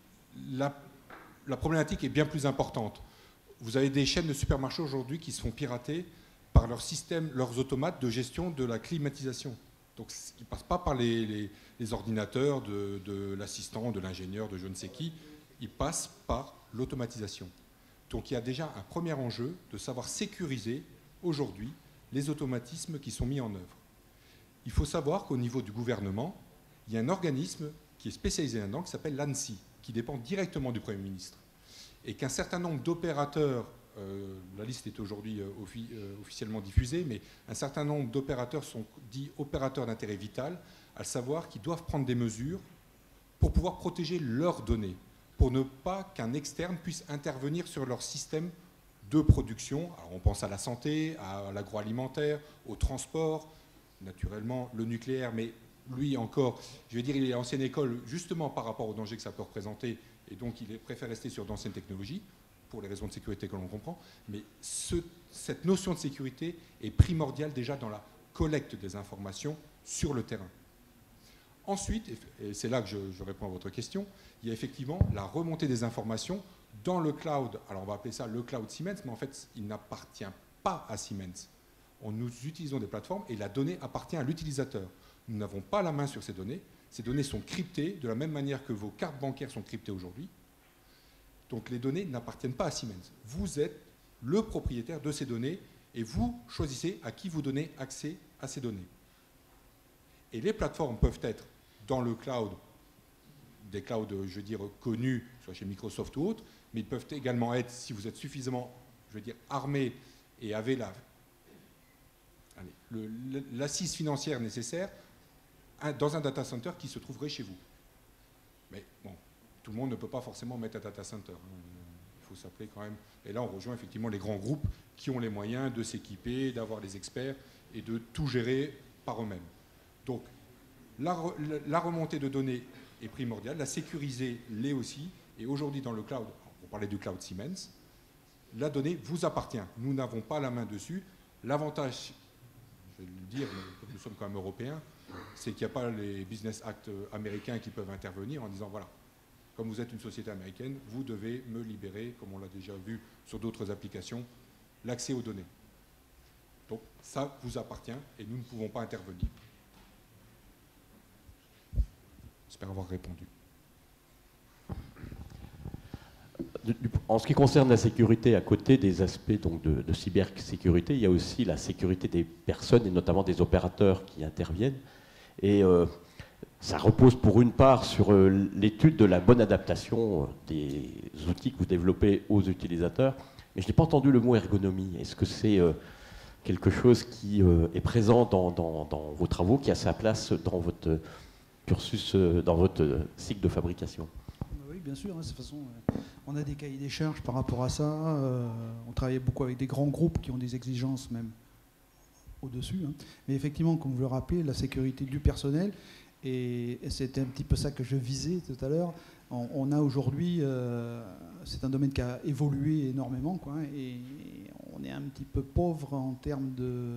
la problématique est bien plus importante. Vous avez des chaînes de supermarchés aujourd'hui qui se font pirater par leurs systèmes, leurs automates de gestion de la climatisation. Donc, ils ne passent pas par les ordinateurs de l'assistant, de l'ingénieur, de je ne sais qui. Ils passent par l'automatisation. Donc, il y a déjà un premier enjeu de savoir sécuriser aujourd'hui les automatismes qui sont mis en œuvre. Il faut savoir qu'au niveau du gouvernement, il y a un organisme qui est spécialisé là-dedans, qui s'appelle l'ANSSI, qui dépend directement du Premier ministre. Et qu'un certain nombre d'opérateurs, la liste est aujourd'hui officiellement diffusée, mais un certain nombre d'opérateurs sont dits opérateurs d'intérêt vital, à savoir qu'ils doivent prendre des mesures pour pouvoir protéger leurs données, pour ne pas qu'un externe puisse intervenir sur leur système de production. Alors on pense à la santé, à l'agroalimentaire, au transport, naturellement le nucléaire, mais lui encore, je vais dire, il est à l'ancienne école justement par rapport aux dangers que ça peut représenter, et donc il préfère rester sur d'anciennes technologies, pour les raisons de sécurité que l'on comprend. Mais cette notion de sécurité est primordiale déjà dans la collecte des informations sur le terrain. Ensuite, et c'est là que je réponds à votre question, il y a effectivement la remontée des informations dans le cloud. Alors on va appeler ça le cloud Siemens, mais en fait il n'appartient pas à Siemens. Nous utilisons des plateformes et la donnée appartient à l'utilisateur. Nous n'avons pas la main sur ces données. Ces données sont cryptées de la même manière que vos cartes bancaires sont cryptées aujourd'hui. Donc les données n'appartiennent pas à Siemens. Vous êtes le propriétaire de ces données et vous choisissez à qui vous donnez accès à ces données. Et les plateformes peuvent être dans le cloud, des clouds, je veux dire, connus, soit chez Microsoft ou autres, mais ils peuvent également être, si vous êtes suffisamment, je veux dire, armé et avez l'assise financière nécessaire, dans un data center qui se trouverait chez vous. Mais bon, tout le monde ne peut pas forcément mettre un data center. Il faut s'appeler quand même. Et là, on rejoint effectivement les grands groupes qui ont les moyens de s'équiper, d'avoir les experts et de tout gérer par eux-mêmes. Donc, la remontée de données est primordiale, la sécuriser l'est aussi. Et aujourd'hui, dans le cloud, on parlait du cloud Siemens, la donnée vous appartient. Nous n'avons pas la main dessus. L'avantage je vais le dire, mais comme nous sommes quand même européens, c'est qu'il n'y a pas les Business Act américains qui peuvent intervenir en disant, voilà, comme vous êtes une société américaine, vous devez me libérer, comme on l'a déjà vu sur d'autres applications, l'accès aux données. Donc ça vous appartient et nous ne pouvons pas intervenir. J'espère avoir répondu. En ce qui concerne la sécurité, à côté des aspects donc, de cybersécurité, il y a aussi la sécurité des personnes et notamment des opérateurs qui interviennent. Et ça repose pour une part sur l'étude de la bonne adaptation des outils que vous développez aux utilisateurs. Mais je n'ai pas entendu le mot ergonomie. Est-ce que c'est quelque chose qui est présent dans vos travaux, qui a sa place dans votre cursus, dans votre cycle de fabrication? Oui, bien sûr. De toute façon, on a des cahiers des charges par rapport à ça. On travaille beaucoup avec des grands groupes qui ont des exigences même au-dessus. Mais effectivement, comme vous le rappelez, la sécurité du personnel, et c'était un petit peu ça que je visais tout à l'heure, on a aujourd'hui, c'est un domaine qui a évolué énormément, quoi, et on est un petit peu pauvre en termes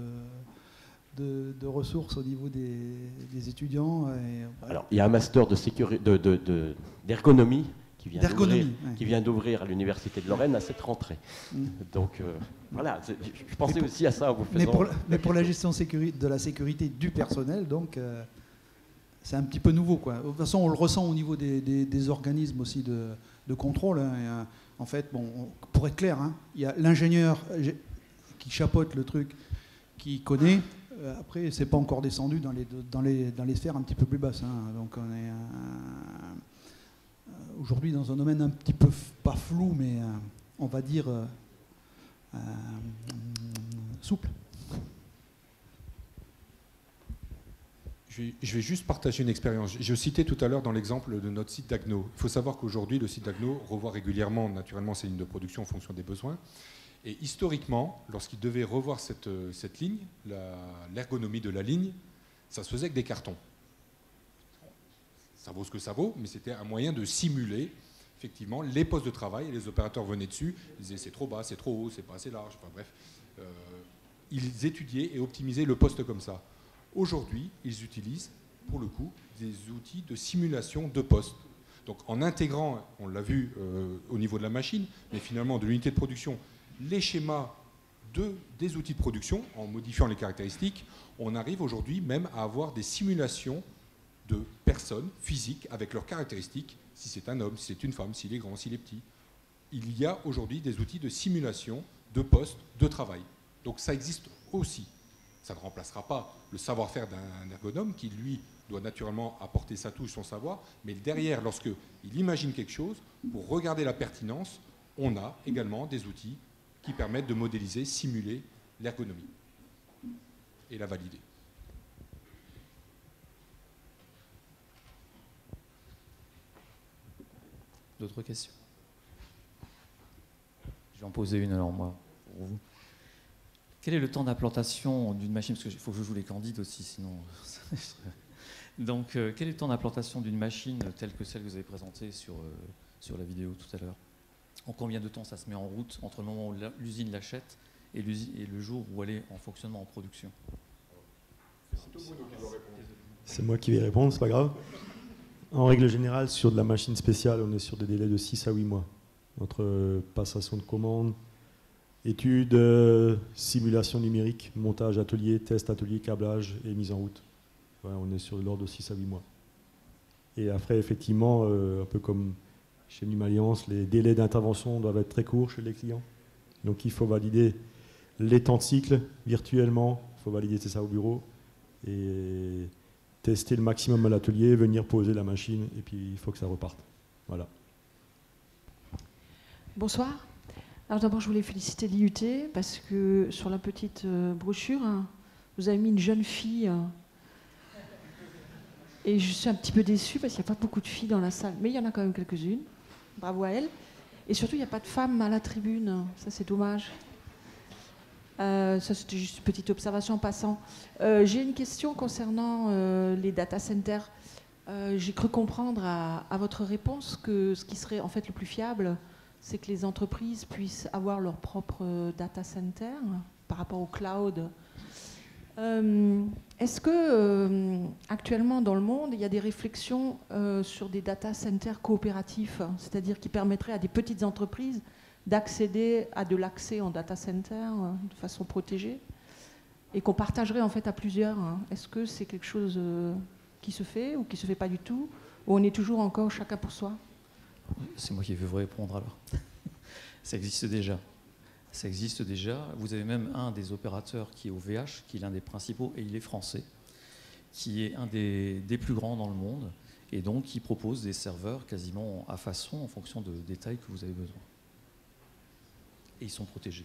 de ressources au niveau des étudiants. Et, voilà. Alors, il y a un master d'ergonomie qui vient d'ouvrir à l'Université de Lorraine à cette rentrée. Donc, voilà, je pensais aussi à ça en vous faisant... Mais pour la gestion de la sécurité du personnel, donc... c'est un petit peu nouveau, quoi. De toute façon, on le ressent au niveau des organismes aussi de contrôle. Hein. En fait, bon, pour être clair, hein, il y a l'ingénieur qui chapeaute le truc, qui connaît. Après, c'est pas encore descendu dans les sphères un petit peu plus basses. Hein. Donc, on est aujourd'hui dans un domaine un petit peu pas flou, mais on va dire souple. Je vais juste partager une expérience. Je citais tout à l'heure dans l'exemple de notre site d'Agno. Il faut savoir qu'aujourd'hui, le site d'Agno revoit régulièrement, naturellement, ses lignes de production en fonction des besoins. Et historiquement, lorsqu'il devait revoir cette ligne, l'ergonomie de la ligne, ça se faisait avec des cartons. Ça vaut ce que ça vaut, mais c'était un moyen de simuler effectivement les postes de travail. Et les opérateurs venaient dessus, ils disaient c'est trop bas, c'est trop haut, c'est pas assez large. Enfin bref, ils étudiaient et optimisaient le poste comme ça. Aujourd'hui, ils utilisent, pour le coup, des outils de simulation de poste. Donc en intégrant, on l'a vu au niveau de la machine, mais finalement de l'unité de production, les schémas des outils de production, en modifiant les caractéristiques, on arrive aujourd'hui même à avoir des simulations de personnes physiques avec leurs caractéristiques, si c'est un homme, si c'est une femme, s'il est grand, s'il est petit. Il y a aujourd'hui des outils de simulation de poste, de travail. Donc ça existe aussi. Ça ne remplacera pas le savoir-faire d'un ergonome qui, lui, doit naturellement apporter sa touche, son savoir. Mais derrière, lorsqu'il imagine quelque chose, pour regarder la pertinence, on a également des outils qui permettent de modéliser, simuler l'ergonomie et la valider. D'autres questions? Je vais en poser une alors, moi, pour vous. Quel est le temps d'implantation d'une machine? Parce qu'il faut que je joue les candides aussi, sinon... Donc, quel est le temps d'implantation d'une machine telle que celle que vous avez présentée sur la vidéo tout à l'heure? En combien de temps ça se met en route entre le moment où l'usine l'achète et le jour où elle est en fonctionnement, en production? C'est moi qui vais répondre, c'est pas grave. En règle générale, sur de la machine spéciale, on est sur des délais de 6 à 8 mois. Entre passation de commande, études, simulation numérique, montage atelier, test atelier, câblage et mise en route. Ouais, on est sur l'ordre de 6 à 8 mois. Et après, effectivement, un peu comme chez Numalliance, les délais d'intervention doivent être très courts chez les clients. Donc il faut valider les temps de cycle virtuellement, il faut valider ça au bureau et tester le maximum à l'atelier, venir poser la machine et puis il faut que ça reparte. Voilà. Bonsoir. Alors d'abord, je voulais féliciter l'IUT parce que sur la petite brochure, vous avez mis une jeune fille. Et je suis un petit peu déçue parce qu'il n'y a pas beaucoup de filles dans la salle. Mais il y en a quand même quelques-unes. Bravo à elle. Et surtout, il n'y a pas de femmes à la tribune. Ça, c'est dommage. Ça, c'était juste une petite observation en passant. J'ai une question concernant les data centers. J'ai cru comprendre à votre réponse que ce qui serait en fait le plus fiable, c'est que les entreprises puissent avoir leur propre data center par rapport au cloud. Est-ce que actuellement dans le monde, il y a des réflexions sur des data centers coopératifs, c'est-à-dire qui permettraient à des petites entreprises d'accéder à de l'accès en data center de façon protégée et qu'on partagerait en fait à plusieurs? Est-ce que c'est quelque chose qui se fait ou qui se fait pas du tout, ou on est toujours encore chacun pour soi? C'est moi qui vais vous répondre alors. Ça existe déjà. Ça existe déjà. Vous avez même un des opérateurs qui est OVH, qui est l'un des principaux, et il est français, qui est un des plus grands dans le monde, et donc qui propose des serveurs quasiment à façon en fonction de détails que vous avez besoin. Et ils sont protégés.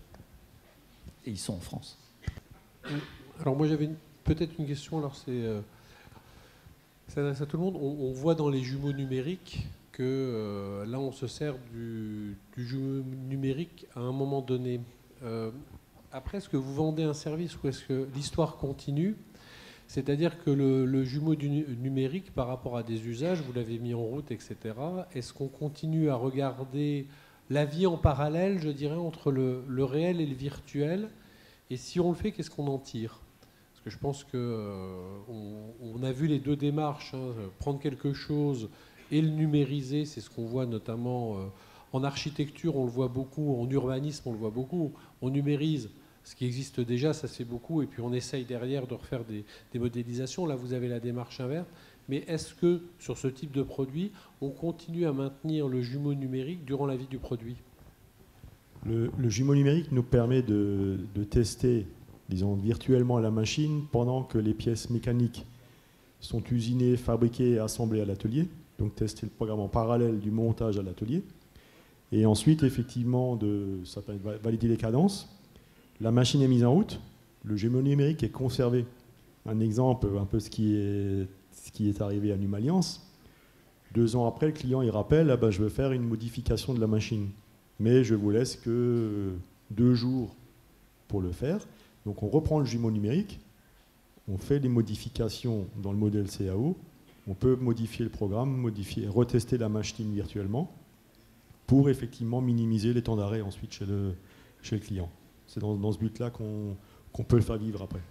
Et ils sont en France. Alors moi j'avais peut-être une question, alors ça s'adresse à tout le monde. On voit dans les jumeaux numériques que là on se sert du jumeau numérique à un moment donné. Après, est-ce que vous vendez un service ou est-ce que l'histoire continue? C'est-à-dire que le jumeau numérique par rapport à des usages, vous l'avez mis en route, etc. Est-ce qu'on continue à regarder la vie en parallèle, je dirais, entre le réel et le virtuel? Et si on le fait, qu'est-ce qu'on en tire? Parce que je pense qu'on a vu les deux démarches, prendre quelque chose et le numériser, c'est ce qu'on voit notamment en architecture, on le voit beaucoup, en urbanisme, on le voit beaucoup. On numérise ce qui existe déjà, ça c'est beaucoup, et puis on essaye derrière de refaire des modélisations. Là, vous avez la démarche inverse. Mais est-ce que, sur ce type de produit, on continue à maintenir le jumeau numérique durant la vie du produit? Le jumeau numérique nous permet de tester, disons, virtuellement la machine pendant que les pièces mécaniques sont usinées, fabriquées et assemblées à l'atelier. Donc tester le programme en parallèle du montage à l'atelier. Et ensuite, effectivement, ça permet de valider les cadences. La machine est mise en route. Le jumeau numérique est conservé. Un exemple, un peu ce qui est arrivé à Numalliance. 2 ans après, le client il rappelle, je veux faire une modification de la machine. Mais je vous laisse que 2 jours pour le faire. Donc on reprend le jumeau numérique, on fait les modifications dans le modèle CAO, on peut modifier le programme, retester la machine virtuellement pour effectivement minimiser les temps d'arrêt ensuite chez le client. C'est dans ce but-là qu'on peut le faire vivre après.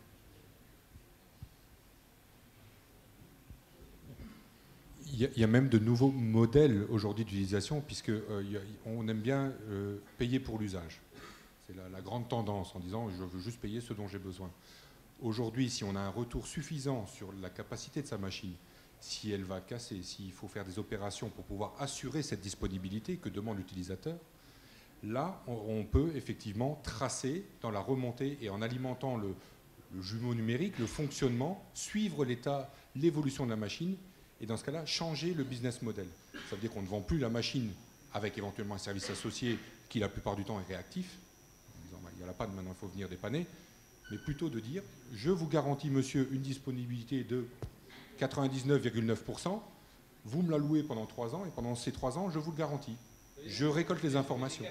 Il y a même de nouveaux modèles aujourd'hui d'utilisation, puisqu'on aime bien payer pour l'usage. C'est la grande tendance en disant je veux juste payer ce dont j'ai besoin. Aujourd'hui, si on a un retour suffisant sur la capacité de sa machine, si elle va casser, s'il faut faire des opérations pour pouvoir assurer cette disponibilité que demande l'utilisateur, là, on peut effectivement tracer dans la remontée et en alimentant le jumeau numérique, le fonctionnement, suivre l'évolution de la machine et dans ce cas-là, changer le business model. Ça veut dire qu'on ne vend plus la machine avec éventuellement un service associé qui la plupart du temps est réactif, en disant il n'y en a pas de maintenant, il faut venir dépanner, mais plutôt de dire je vous garantis monsieur une disponibilité de 99,9%, vous me la louez pendant 3 ans et pendant ces 3 ans, je vous le garantis. Je récolte les informations.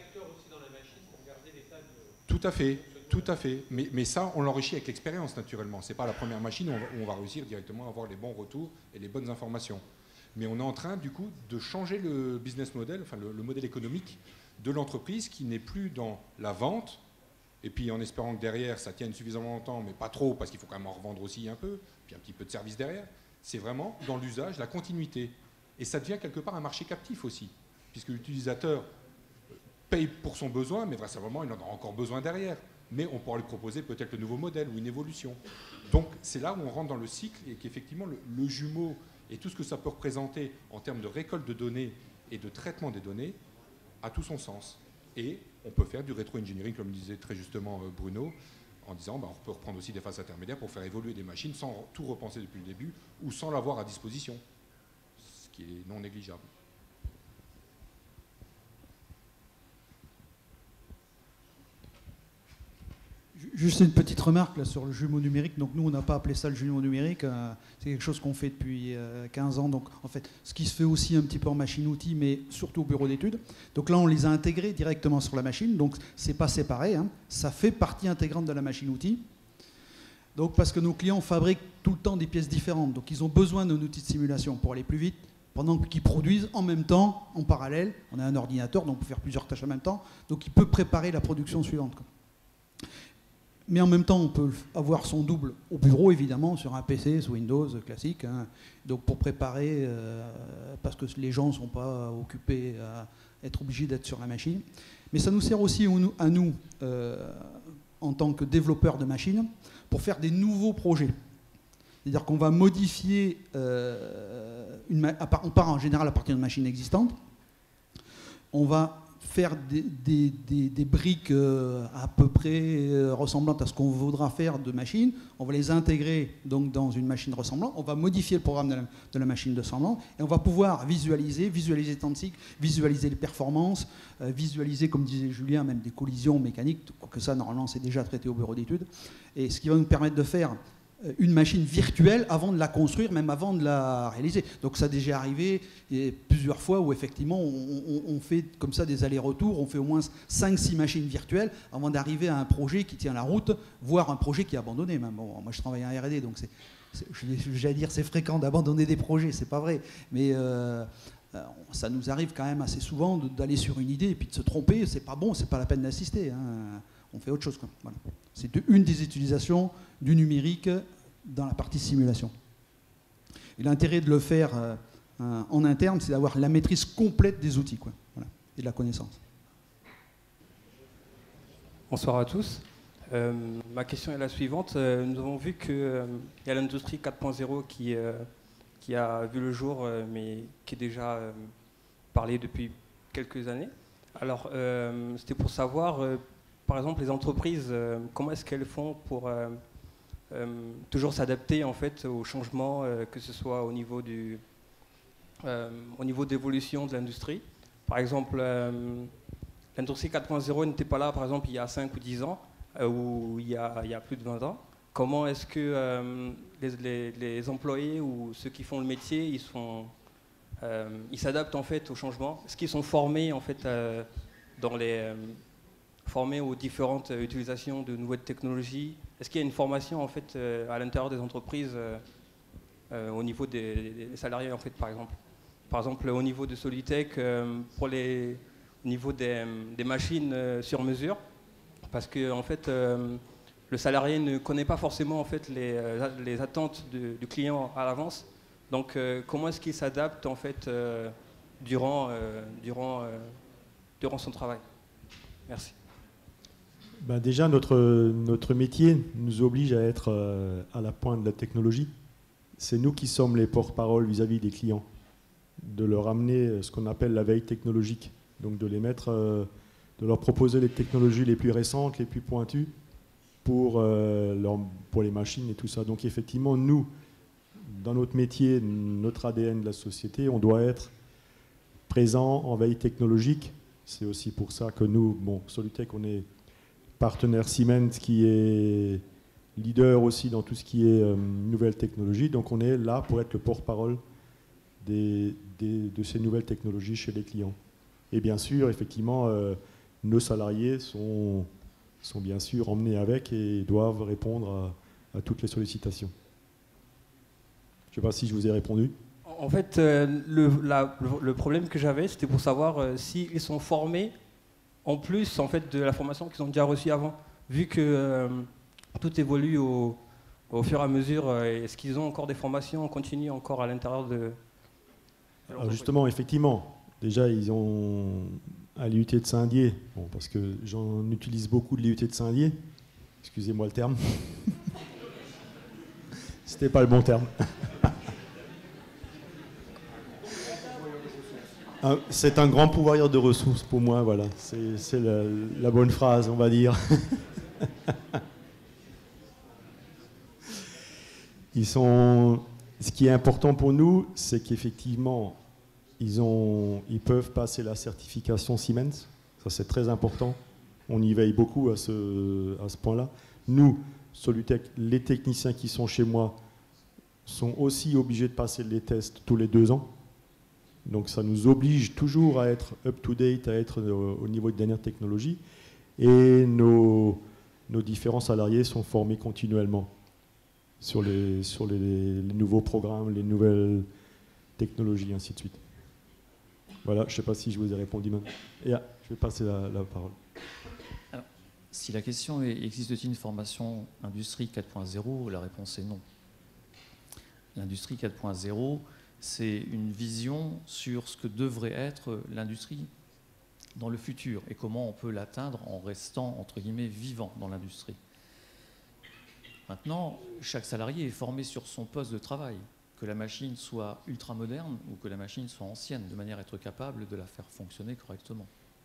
Tout à fait, tout à fait. Mais ça, on l'enrichit avec l'expérience, naturellement. Ce n'est pas la première machine où on va réussir directement à avoir les bons retours et les bonnes informations. Mais on est en train, du coup, de changer le business model, enfin le modèle économique de l'entreprise qui n'est plus dans la vente, et puis en espérant que derrière, ça tienne suffisamment longtemps, mais pas trop, parce qu'il faut quand même en revendre aussi un peu, puis un petit peu de service derrière. C'est vraiment dans l'usage, la continuité. Et ça devient quelque part un marché captif aussi, puisque l'utilisateur paye pour son besoin, mais vraisemblablement, il en aura encore besoin derrière. Mais on pourra lui proposer peut-être le nouveau modèle ou une évolution. Donc c'est là où on rentre dans le cycle et qu'effectivement le jumeau et tout ce que ça peut représenter en termes de récolte de données et de traitement des données a tout son sens. Et on peut faire du rétro-engineering, comme disait très justement Bruno, en disant on peut reprendre aussi des phases intermédiaires pour faire évoluer des machines sans tout repenser depuis le début ou sans l'avoir à disposition, ce qui est non négligeable. Juste une petite remarque là, sur le jumeau numérique. Donc nous, on n'a pas appelé ça le jumeau numérique. C'est quelque chose qu'on fait depuis 15 ans. Donc en fait, ce qui se fait aussi un petit peu en machine-outil, mais surtout au bureau d'études. Donc là, on les a intégrés directement sur la machine. Donc c'est pas séparé. Ça fait partie intégrante de la machine-outil. Donc parce que nos clients fabriquent tout le temps des pièces différentes. Donc ils ont besoin d'un outil de simulation pour aller plus vite, pendant qu'ils produisent en même temps, en parallèle. On a un ordinateur, donc on peut faire plusieurs tâches en même temps. Donc il peut préparer la production suivante, quoi. mais en même temps, on peut avoir son double au bureau, évidemment, sur un PC sous Windows classique. Hein. Donc pour préparer, parce que les gens ne sont pas occupés à être obligés d'être sur la machine. Mais ça nous sert aussi à nous, en tant que développeurs de machines, pour faire des nouveaux projets. C'est-à-dire qu'on va modifier, on part en général à partir d'une machine existante, on va faire des briques à peu près ressemblantes à ce qu'on voudra faire de machine, on va les intégrer donc dans une machine ressemblante, on va modifier le programme de la machine ressemblante, et on va pouvoir visualiser le temps de cycle, visualiser les performances, visualiser, comme disait Julien, même des collisions mécaniques, quoique ça, normalement, c'est déjà traité au bureau d'études, et ce qui va nous permettre de faire une machine virtuelle avant de la construire, même avant de la réaliser. Donc ça a déjà arrivé plusieurs fois où effectivement on fait comme ça des allers-retours, on fait au moins 5-6 machines virtuelles avant d'arriver à un projet qui tient la route, voire un projet qui est abandonné. Même. Bon, moi je travaille en R&D, donc j'allais dire c'est fréquent d'abandonner des projets, c'est pas vrai, mais ça nous arrive quand même assez souvent d'aller sur une idée et puis de se tromper, c'est pas bon, c'est pas la peine d'assister. Hein. On fait autre chose. Voilà. C'est une des utilisations du numérique dans la partie simulation. Et l'intérêt de le faire en interne, c'est d'avoir la maîtrise complète des outils, quoi. Voilà, et de la connaissance. Bonsoir à tous. Ma question est la suivante. Nous avons vu qu'il y a l'industrie 4.0 qui a vu le jour, mais qui est déjà parlé depuis quelques années. Alors, c'était pour savoir... par exemple, les entreprises, comment est-ce qu'elles font pour toujours s'adapter en fait aux changements, que ce soit au niveau d'évolution de l'industrie. Par exemple, l'industrie 4.0 n'était pas là, par exemple, il y a 5 ou 10 ans, ou il y a plus de 20 ans. Comment est-ce que les employés ou ceux qui font le métier, ils s'adaptent en fait aux changements? Est-ce qu'ils sont formés en fait formés aux différentes utilisations de nouvelles technologies? Est-ce qu'il y a une formation en fait à l'intérieur des entreprises au niveau des salariés en fait, par exemple au niveau de Solutech au niveau des machines sur mesure, parce que en fait le salarié ne connaît pas forcément en fait les attentes du client à l'avance. Donc comment est-ce qu'il s'adapte en fait durant son travail? Merci. Ben déjà, notre métier nous oblige à être à la pointe de la technologie. C'est nous qui sommes les porte-parole vis-à-vis des clients, de leur amener ce qu'on appelle la veille technologique, donc de les mettre, de leur proposer les technologies les plus récentes, les plus pointues pour les machines et tout ça. Donc effectivement, nous, dans notre métier, notre ADN de la société, on doit être présent en veille technologique. C'est aussi pour ça que nous, Solutech, on est partenaire Siemens qui est leader aussi dans tout ce qui est nouvelles technologies. Donc on est là pour être le porte-parole de ces nouvelles technologies chez les clients. Et bien sûr, effectivement, nos salariés sont bien sûr emmenés avec et doivent répondre à toutes les sollicitations. Je ne sais pas si je vous ai répondu. En fait, le problème que j'avais, c'était pour savoir s'ils sont formés en plus en fait, de la formation qu'ils ont déjà reçue avant, vu que tout évolue au fur et à mesure. Est-ce qu'ils ont encore des formations continues encore à l'intérieur de... Alors justement, effectivement, déjà ils ont à l'IUT de Saint-Dié, parce que j'en utilise beaucoup de l'IUT de Saint-Dié, excusez-moi le terme, c'était pas le bon terme. C'est un grand pourvoyeur de ressources pour moi, voilà. C'est la bonne phrase, on va dire. Ce qui est important pour nous, c'est qu'effectivement, ils peuvent passer la certification Siemens. Ça, c'est très important. On y veille beaucoup à ce point-là. Nous, Solutech, les techniciens qui sont chez moi sont aussi obligés de passer les tests tous les 2 ans. Donc ça nous oblige toujours à être up-to-date, à être au niveau de dernière technologie. Et nos différents salariés sont formés continuellement sur les nouveaux programmes, les nouvelles technologies, ainsi de suite. Voilà, je ne sais pas si je vous ai répondu maintenant. Et je vais passer la parole. Alors, Si la question est existe-t-il une formation industrie 4.0, la réponse est non. L'industrie 4.0, c'est une vision sur ce que devrait être l'industrie dans le futur et comment on peut l'atteindre en restant, entre guillemets, vivant dans l'industrie. Maintenant, chaque salarié est formé sur son poste de travail, que la machine soit ultra moderne ou que la machine soit ancienne, de manière à être capable de la faire fonctionner correctement.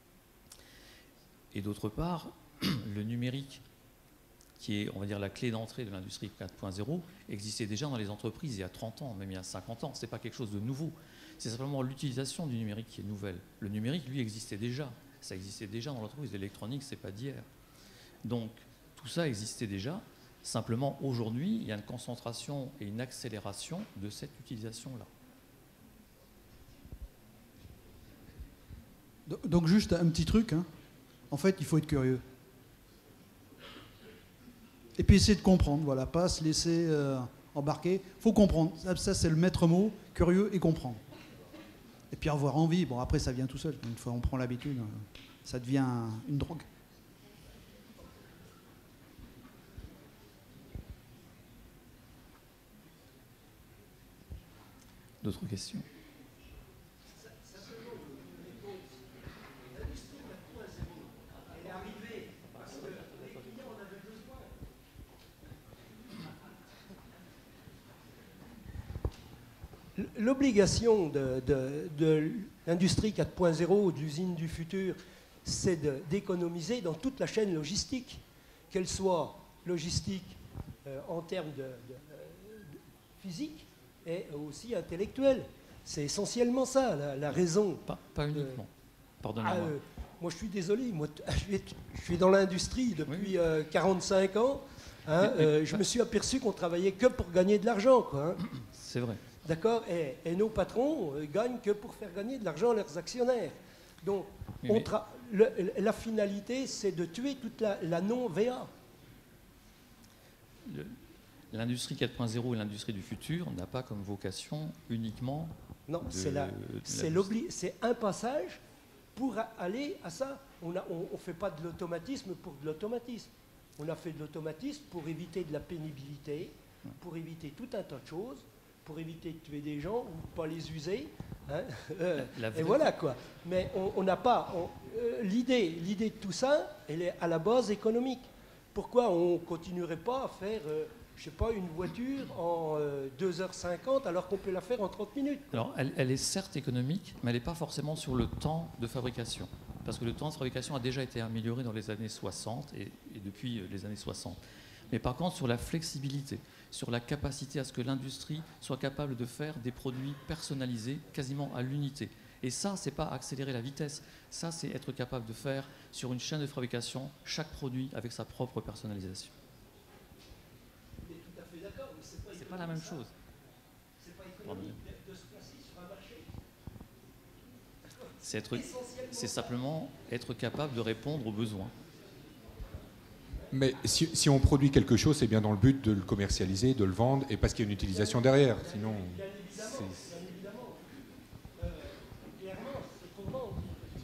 Et d'autre part, le numérique, qui est, on va dire, la clé d'entrée de l'industrie 4.0, existait déjà dans les entreprises il y a 30 ans, même il y a 50 ans. Ce n'est pas quelque chose de nouveau. C'est simplement l'utilisation du numérique qui est nouvelle. Le numérique, lui, existait déjà. Ça existait déjà dans l'entreprise. L'électronique, ce n'est pas d'hier. Donc, tout ça existait déjà. Simplement, aujourd'hui, il y a une concentration et une accélération de cette utilisation-là. Donc, juste un petit truc. Hein. En fait, il faut être curieux. Et puis essayer de comprendre, voilà, pas se laisser embarquer. Il faut comprendre. Ça, c'est le maître mot, curieux et comprendre. Et puis avoir envie. Bon, après, ça vient tout seul. Une fois on prend l'habitude, ça devient une drogue. D'autres questions ? L'obligation de l'industrie 4.0, d'usine du futur, c'est d'économiser dans toute la chaîne logistique, qu'elle soit logistique en termes de physique et aussi intellectuelle. C'est essentiellement ça, la raison. Pas uniquement. Pardonnez-moi. Moi, je suis désolé, moi, je suis dans l'industrie depuis 45 ans. Hein, je me suis aperçu qu'on travaillait que pour gagner de l'argent, quoi. Hein. C'est vrai. D'accord, et nos patrons gagnent que pour faire gagner de l'argent à leurs actionnaires. Donc, la finalité, c'est de tuer toute la non-VA. L'industrie 4.0 et l'industrie du futur n'a pas comme vocation uniquement... Non, c'est un passage pour aller à ça. On ne fait pas de l'automatisme pour de l'automatisme. On a fait de l'automatisme pour éviter de la pénibilité, pour éviter tout un tas de choses, pour éviter de tuer des gens ou pas les user. Hein. Et voilà quoi. Mais on n'a pas... l'idée de tout ça, elle est à la base économique. Pourquoi on ne continuerait pas à faire, je sais pas, une voiture en 2h50 alors qu'on peut la faire en 30 minutes? Alors, elle est certes économique, mais elle n'est pas forcément sur le temps de fabrication. Parce que le temps de fabrication a déjà été amélioré dans les années 60 et depuis les années 60. Mais par contre, sur la flexibilité, sur la capacité à ce que l'industrie soit capable de faire des produits personnalisés quasiment à l'unité. Et ça, ce n'est pas accélérer la vitesse. Ça, c'est être capable de faire sur une chaîne de fabrication chaque produit avec sa propre personnalisation. Mais tout à fait d'accord, mais c'est pas la même chose. C'est pas économique de se placer sur un marché. C'est simplement être capable de répondre aux besoins. Mais si on produit quelque chose, c'est bien dans le but de le commercialiser, de le vendre, et parce qu'il y a une utilisation derrière. Sinon, bien évidemment. Clairement, c'est qu'on vend.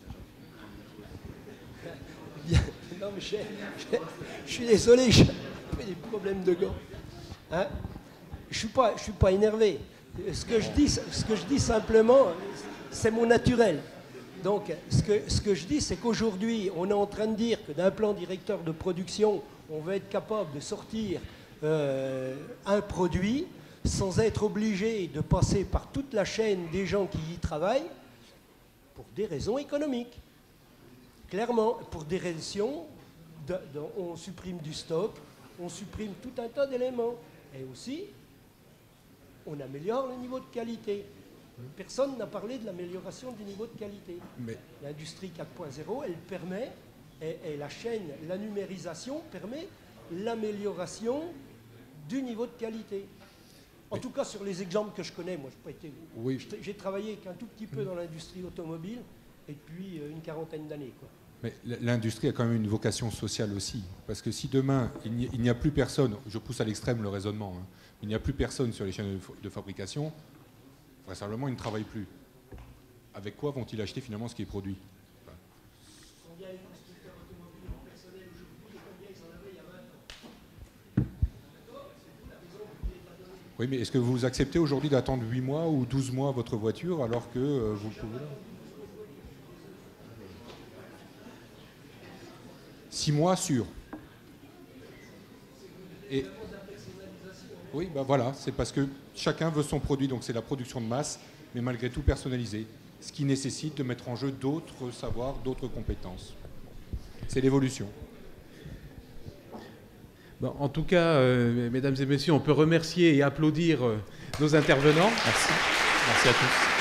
Non, mais je suis désolé, j'ai des problèmes de gants. Hein, je suis pas énervé. Ce que je dis simplement, c'est mon naturel. Donc, ce que je dis, c'est qu'aujourd'hui, on est en train de dire que d'un plan directeur de production, on va être capable de sortir un produit sans être obligé de passer par toute la chaîne des gens qui y travaillent pour des raisons économiques. Clairement, pour des raisons, on supprime du stock, on supprime tout un tas d'éléments. Et aussi, on améliore le niveau de qualité. Personne n'a parlé de l'amélioration du niveau de qualité. Mais l'industrie 4.0, elle permet, et la chaîne, la numérisation permet l'amélioration du niveau de qualité. En tout cas, sur les exemples que je connais, moi, j'ai travaillé qu'un tout petit peu dans l'industrie automobile, et depuis une quarantaine d'années, quoi. Mais l'industrie a quand même une vocation sociale aussi. Parce que si demain, il n'y a plus personne, je pousse à l'extrême le raisonnement, hein, il n'y a plus personne sur les chaînes de fabrication, vraisemblablement, ils ne travaillent plus. Avec quoi vont-ils acheter finalement ce qui est produit? Combien de constructeurs automobiles en personnel aujourd'hui? Oui, mais est-ce que vous acceptez aujourd'hui d'attendre 8 mois ou 12 mois votre voiture alors que vous pouvez... 6 mois sûr. Et... Oui, ben voilà, c'est parce que chacun veut son produit, donc c'est la production de masse, mais malgré tout personnalisé, ce qui nécessite de mettre en jeu d'autres savoirs, d'autres compétences. C'est l'évolution. Bon, en tout cas, mesdames et messieurs, on peut remercier et applaudir nos intervenants. Merci. Merci à tous.